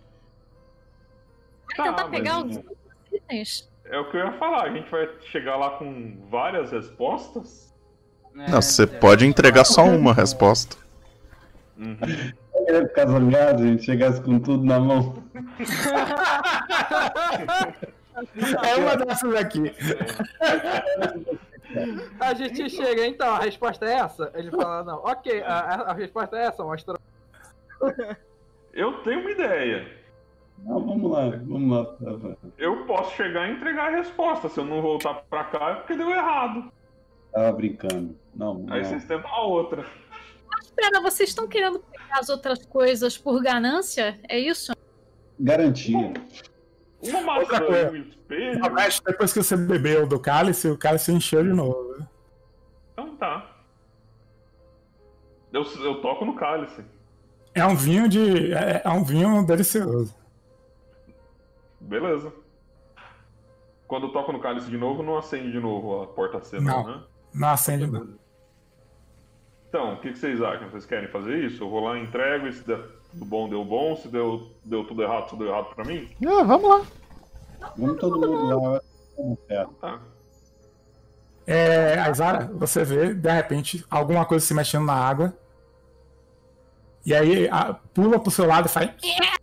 Vai tentar Tá, pegar mas os itens. é o que eu ia falar. A gente vai chegar lá com várias respostas? Não, você pode entregar só uma resposta. Uhum. Eu queria ficar zangado, se a gente chegasse com tudo na mão. É uma dessas aqui. A gente chega, então, a resposta é essa? Ele fala, não, ok, a resposta é essa, mostra. Eu tenho uma ideia. Não, vamos lá. Eu posso chegar e entregar a resposta. Se eu não voltar pra cá é porque deu errado. Tava brincando. Não. Aí vocês tentam a outra. Espera, vocês estão querendo pegar as outras coisas por ganância? É isso? Garantia. Uma maçã Outra e coisa. um espelho. Mas depois que você bebeu do cálice, o cálice encheu de novo. Então tá. Eu toco no cálice. É um vinho é um vinho delicioso. Beleza. Quando eu toco no cálice de novo, não acende de novo a porta-C, Não. né? Não acende não. Então, o que vocês acham? Vocês querem fazer isso? Eu vou lá, entrego, e se der tudo bom, deu bom. Se deu tudo errado pra mim? Vamos lá. Vamos todo mundo lá. Certo. Tá. Aizara, você vê, de repente, alguma coisa se mexendo na água. E aí pula pro seu lado e faz.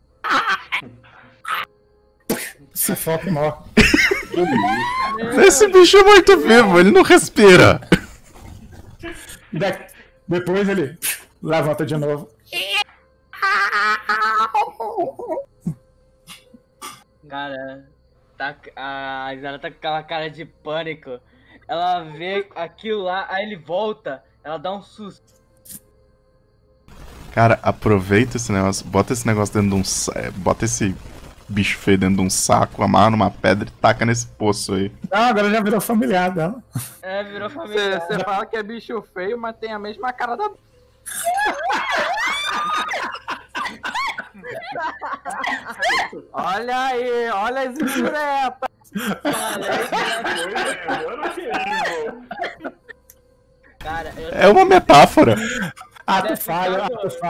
Se foca e morre. Esse bicho é muito vivo, ele não respira. Depois ele levanta de novo. Cara, a Isara tá com aquela cara de pânico. Ela vê aquilo lá, aí ele volta, ela dá um susto. Cara, aproveita esse negócio, bota esse negócio dentro de bota esse bicho feio dentro de um saco, amarra numa pedra e taca nesse poço aí. Não, agora já virou familiar dela. É, virou família. Você fala que é bicho feio, mas tem a mesma cara da. Olha aí, olha as indiretas. Cara, É uma metáfora. Ato falha.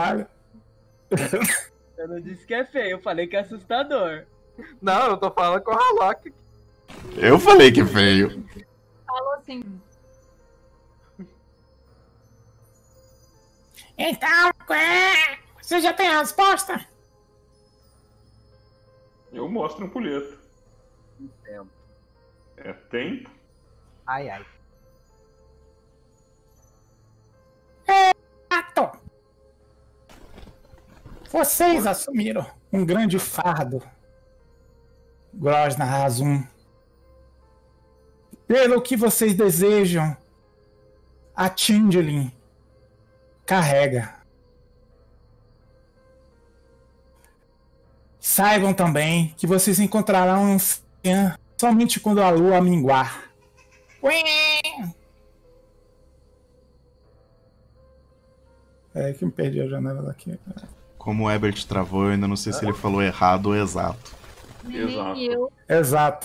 eu não disse que é feio, eu falei que é assustador. Não, eu tô falando com o Harlock. Eu falei que veio. Falou assim. Então, Você já tem a resposta? Eu mostro um ampulheta. Tempo. É tempo? Ai, ai. Exato! Vocês assumiram um grande fardo, Grosna Razum. Pelo que vocês desejam, a Changeling carrega. Saibam também que vocês encontrarão um anciã somente quando a lua minguar. É que me perdi a janela daqui. Como o Ebert travou, eu ainda não sei se ele falou errado ou exato. Exato. Eu. Exato.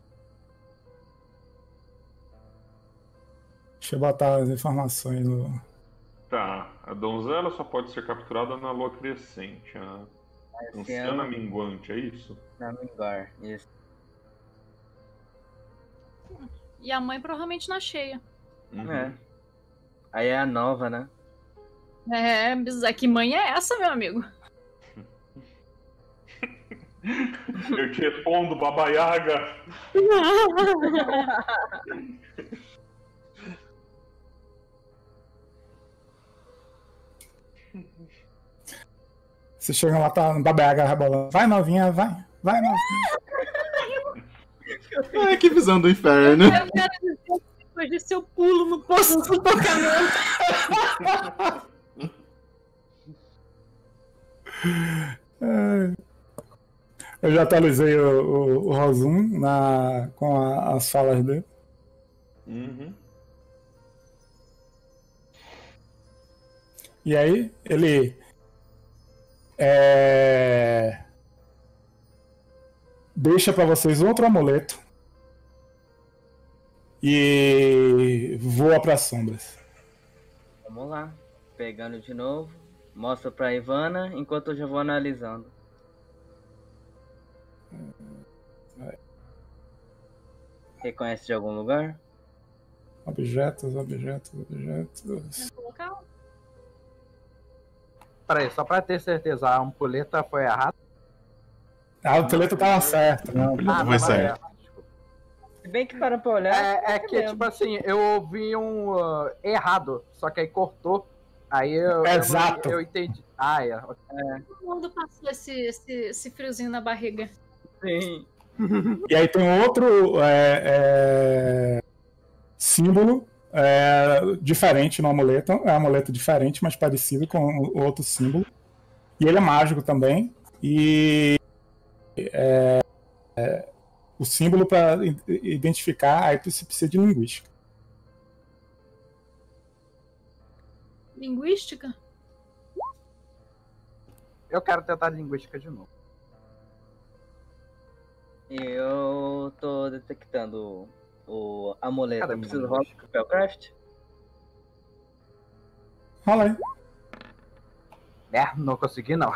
Deixa eu botar as informações no... Tá, a donzela só pode ser capturada na lua crescente. A anciana minguante, é isso? Na minguar, isso. E a mãe provavelmente na cheia. Uhum. É. Aí é a nova, né? Que mãe é essa, meu amigo? Eu te respondo, Baba Yaga. Você chega lá, tá no babaga rebolando. Vai, novinha, vai. Vai, novinha. Ai, que visão do inferno. Eu quero dizer que depois disso eu pulo no poço do tocamento. Eu já atualizei o Rosum com as falas dele. Uhum. E aí, ele deixa pra vocês outro amuleto e voa pras sombras. Vamos lá. Pegando de novo. Mostra pra Ivana, enquanto eu já vou analisando. Reconhece de algum lugar? Objetos. Peraí, só pra ter certeza, a ampulheta foi errada? A ampulheta tava certa. Né? Foi certo. Se bem que para pra olhar. É que, tipo assim, eu ouvi um errado, só que aí cortou. Aí Exato. Eu entendi. Ah, é. Todo mundo passou esse friozinho na barriga. Sim. E aí tem outro símbolo diferente no amuleto. É um amuleto diferente, mas parecido com o outro símbolo. E ele é mágico também. E o símbolo para identificar, aí você precisa de linguística. Linguística? Eu quero tentar linguística de novo. Eu tô detectando o amuleto. Cadê Eu preciso a rolar o Spellcraft? Rola aí. Não consegui, não.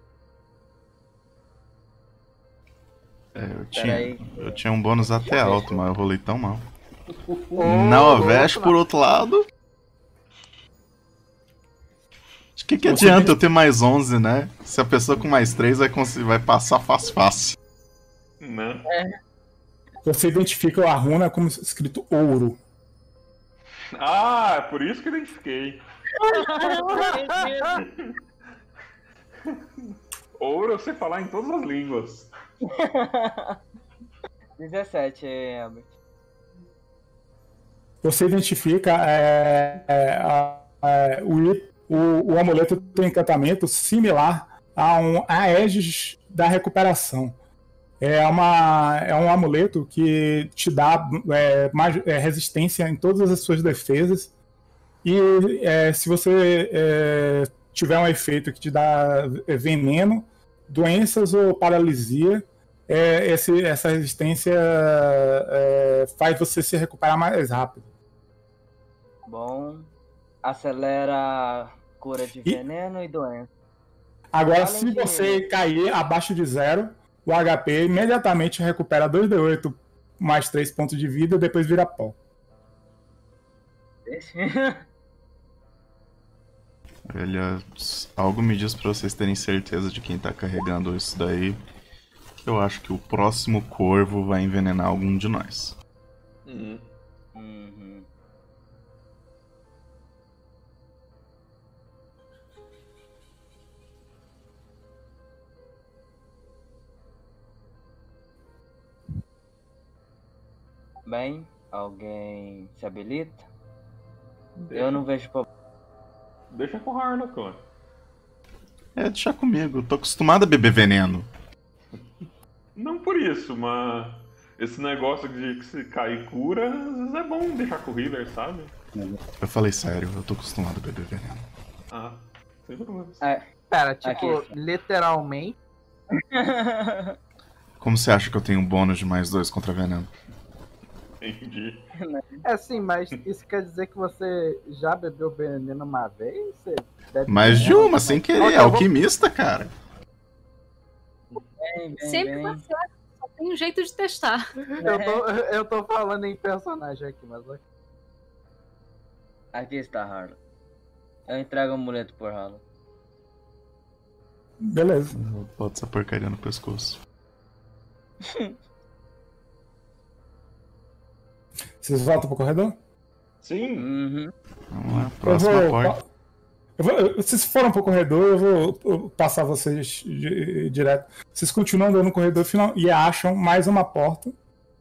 Eu tinha um bônus até alto, mas eu rolei tão mal. Não, a Vesh, por outro lado. Acho que adianta eu ter mais 11, né? Se a pessoa com mais 3 vai passar fácil. Né? Você identifica a runa como escrito ouro. Ah, é por isso que eu identifiquei. Ouro eu sei falar em todas as línguas. 17, Albert. Você identifica o amuleto tem um encantamento similar a um Aegis da recuperação. É um amuleto que te dá mais resistência em todas as suas defesas. E se você tiver um efeito que te dá veneno, doenças ou paralisia, essa resistência faz você se recuperar mais rápido. Bom, acelera a cura de veneno e doença. Agora, se você cair abaixo de 0, o HP imediatamente recupera 2d8 mais 3 pontos de vida e depois vira pó. Olha, algo me diz pra vocês terem certeza de quem tá carregando isso daí. Eu acho que o próximo corvo vai envenenar algum de nós. Uhum. Bem, alguém se habilita? Eu não vejo problema. Deixa com o Harlequin. Deixa comigo, eu tô acostumado a beber veneno. Não por isso, mas esse negócio de que se cair cura, às vezes é bom deixar com o healer, sabe? Eu falei sério, eu tô acostumado a beber veneno. Ah, sem problemas. Pera, tipo, literalmente. Como você acha que eu tenho um bônus de +2 contra veneno? Entendi. Sim, mas isso quer dizer que você já bebeu veneno uma vez? Você deve Mais de uma, sem querer. Alquimista, cara. Sempre vai ser. Só tem um jeito de testar. Eu tô falando em personagem aqui, mas... Aqui está, Harlow. Eu entrego o amuleto por Harlow. Beleza. Eu boto essa porcaria no pescoço. Vocês voltam pro corredor? Sim. Uhum. Vamos lá, próxima porta. Vocês foram pro corredor, eu vou passar vocês direto. Vocês continuam andando no corredor final e acham mais uma porta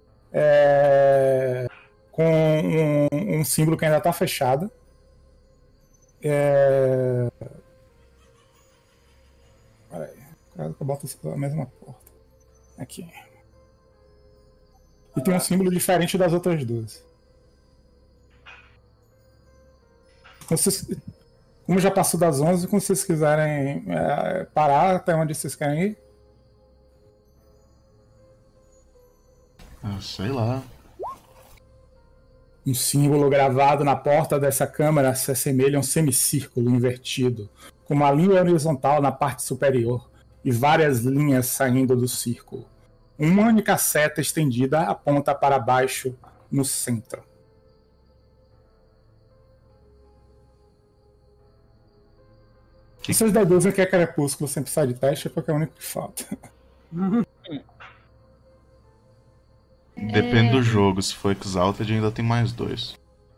com um símbolo que ainda tá fechado. Peraí, eu boto a mesma porta. Aqui. E tem um símbolo diferente das outras duas. Como já passou das 11, como vocês quiserem parar até onde vocês querem ir? Sei lá. Um símbolo gravado na porta dessa câmara se assemelha a um semicírculo invertido, com uma linha horizontal na parte superior e várias linhas saindo do círculo. Uma única seta estendida aponta para baixo no centro. Vocês deduzem que é crepúsculo sem precisar de teste, porque é o único que falta. Depende do jogo, se for Exalted ainda tem +2.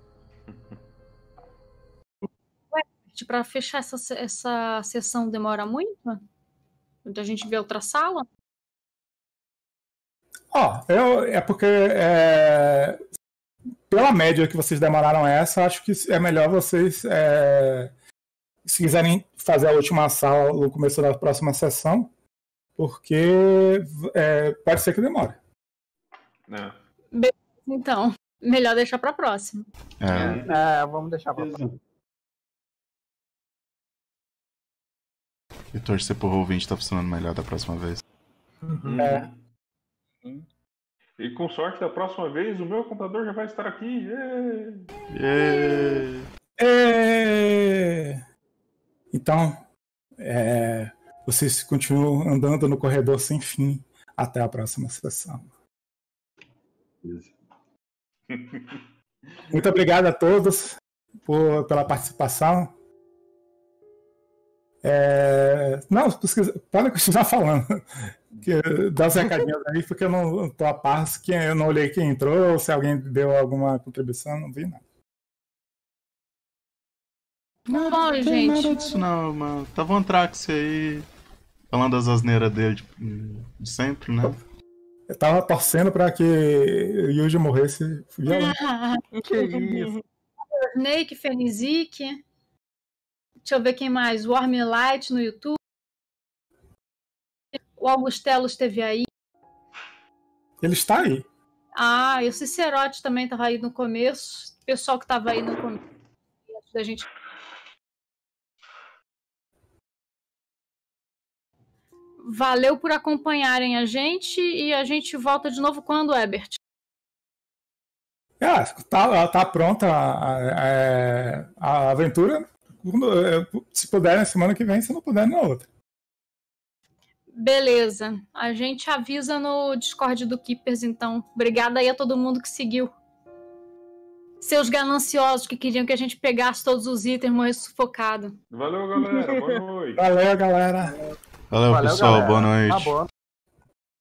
Pra fechar essa sessão demora muito? A gente vê outra sala? É porque pela média que vocês demoraram essa, acho que é melhor vocês, se quiserem fazer a última sala no começo da próxima sessão, porque pode ser que demore. Então, melhor deixar pra próxima. Vamos deixar pra próxima. E torcer pro Roll20 tá funcionando melhor da próxima vez. E com sorte, da próxima vez, o meu computador já vai estar aqui. Então, vocês continuam andando no corredor sem fim até a próxima sessão. Muito obrigado a todos pela participação. Não, podem continuar falando. Dá os recadinhos aí, porque eu não tô a par, eu não olhei quem entrou, se alguém deu alguma contribuição, não vi nada. Não, gente. Nada disso não, mano. Tava um Antrax aí, falando das asneiras dele de sempre, né? Eu tava torcendo pra que o Yuji morresse violento. Que isso? Snake, Fenizik. Deixa eu ver quem mais. Warmlight no YouTube. O Augustelo esteve aí. Ele está aí. E o Cicerote também estava aí no começo. O pessoal que estava aí no começo da gente. Valeu por acompanharem a gente e a gente volta de novo quando, Ebert? Tá pronta a aventura. Se puder na semana que vem, se não puder na outra. Beleza. A gente avisa no Discord do Keepers, então. Obrigada aí a todo mundo que seguiu. Seus gananciosos que queriam que a gente pegasse todos os itens e morresse sufocado. Valeu, galera. Boa noite. Valeu, galera. Valeu, pessoal. galera. Boa noite. Tá bom.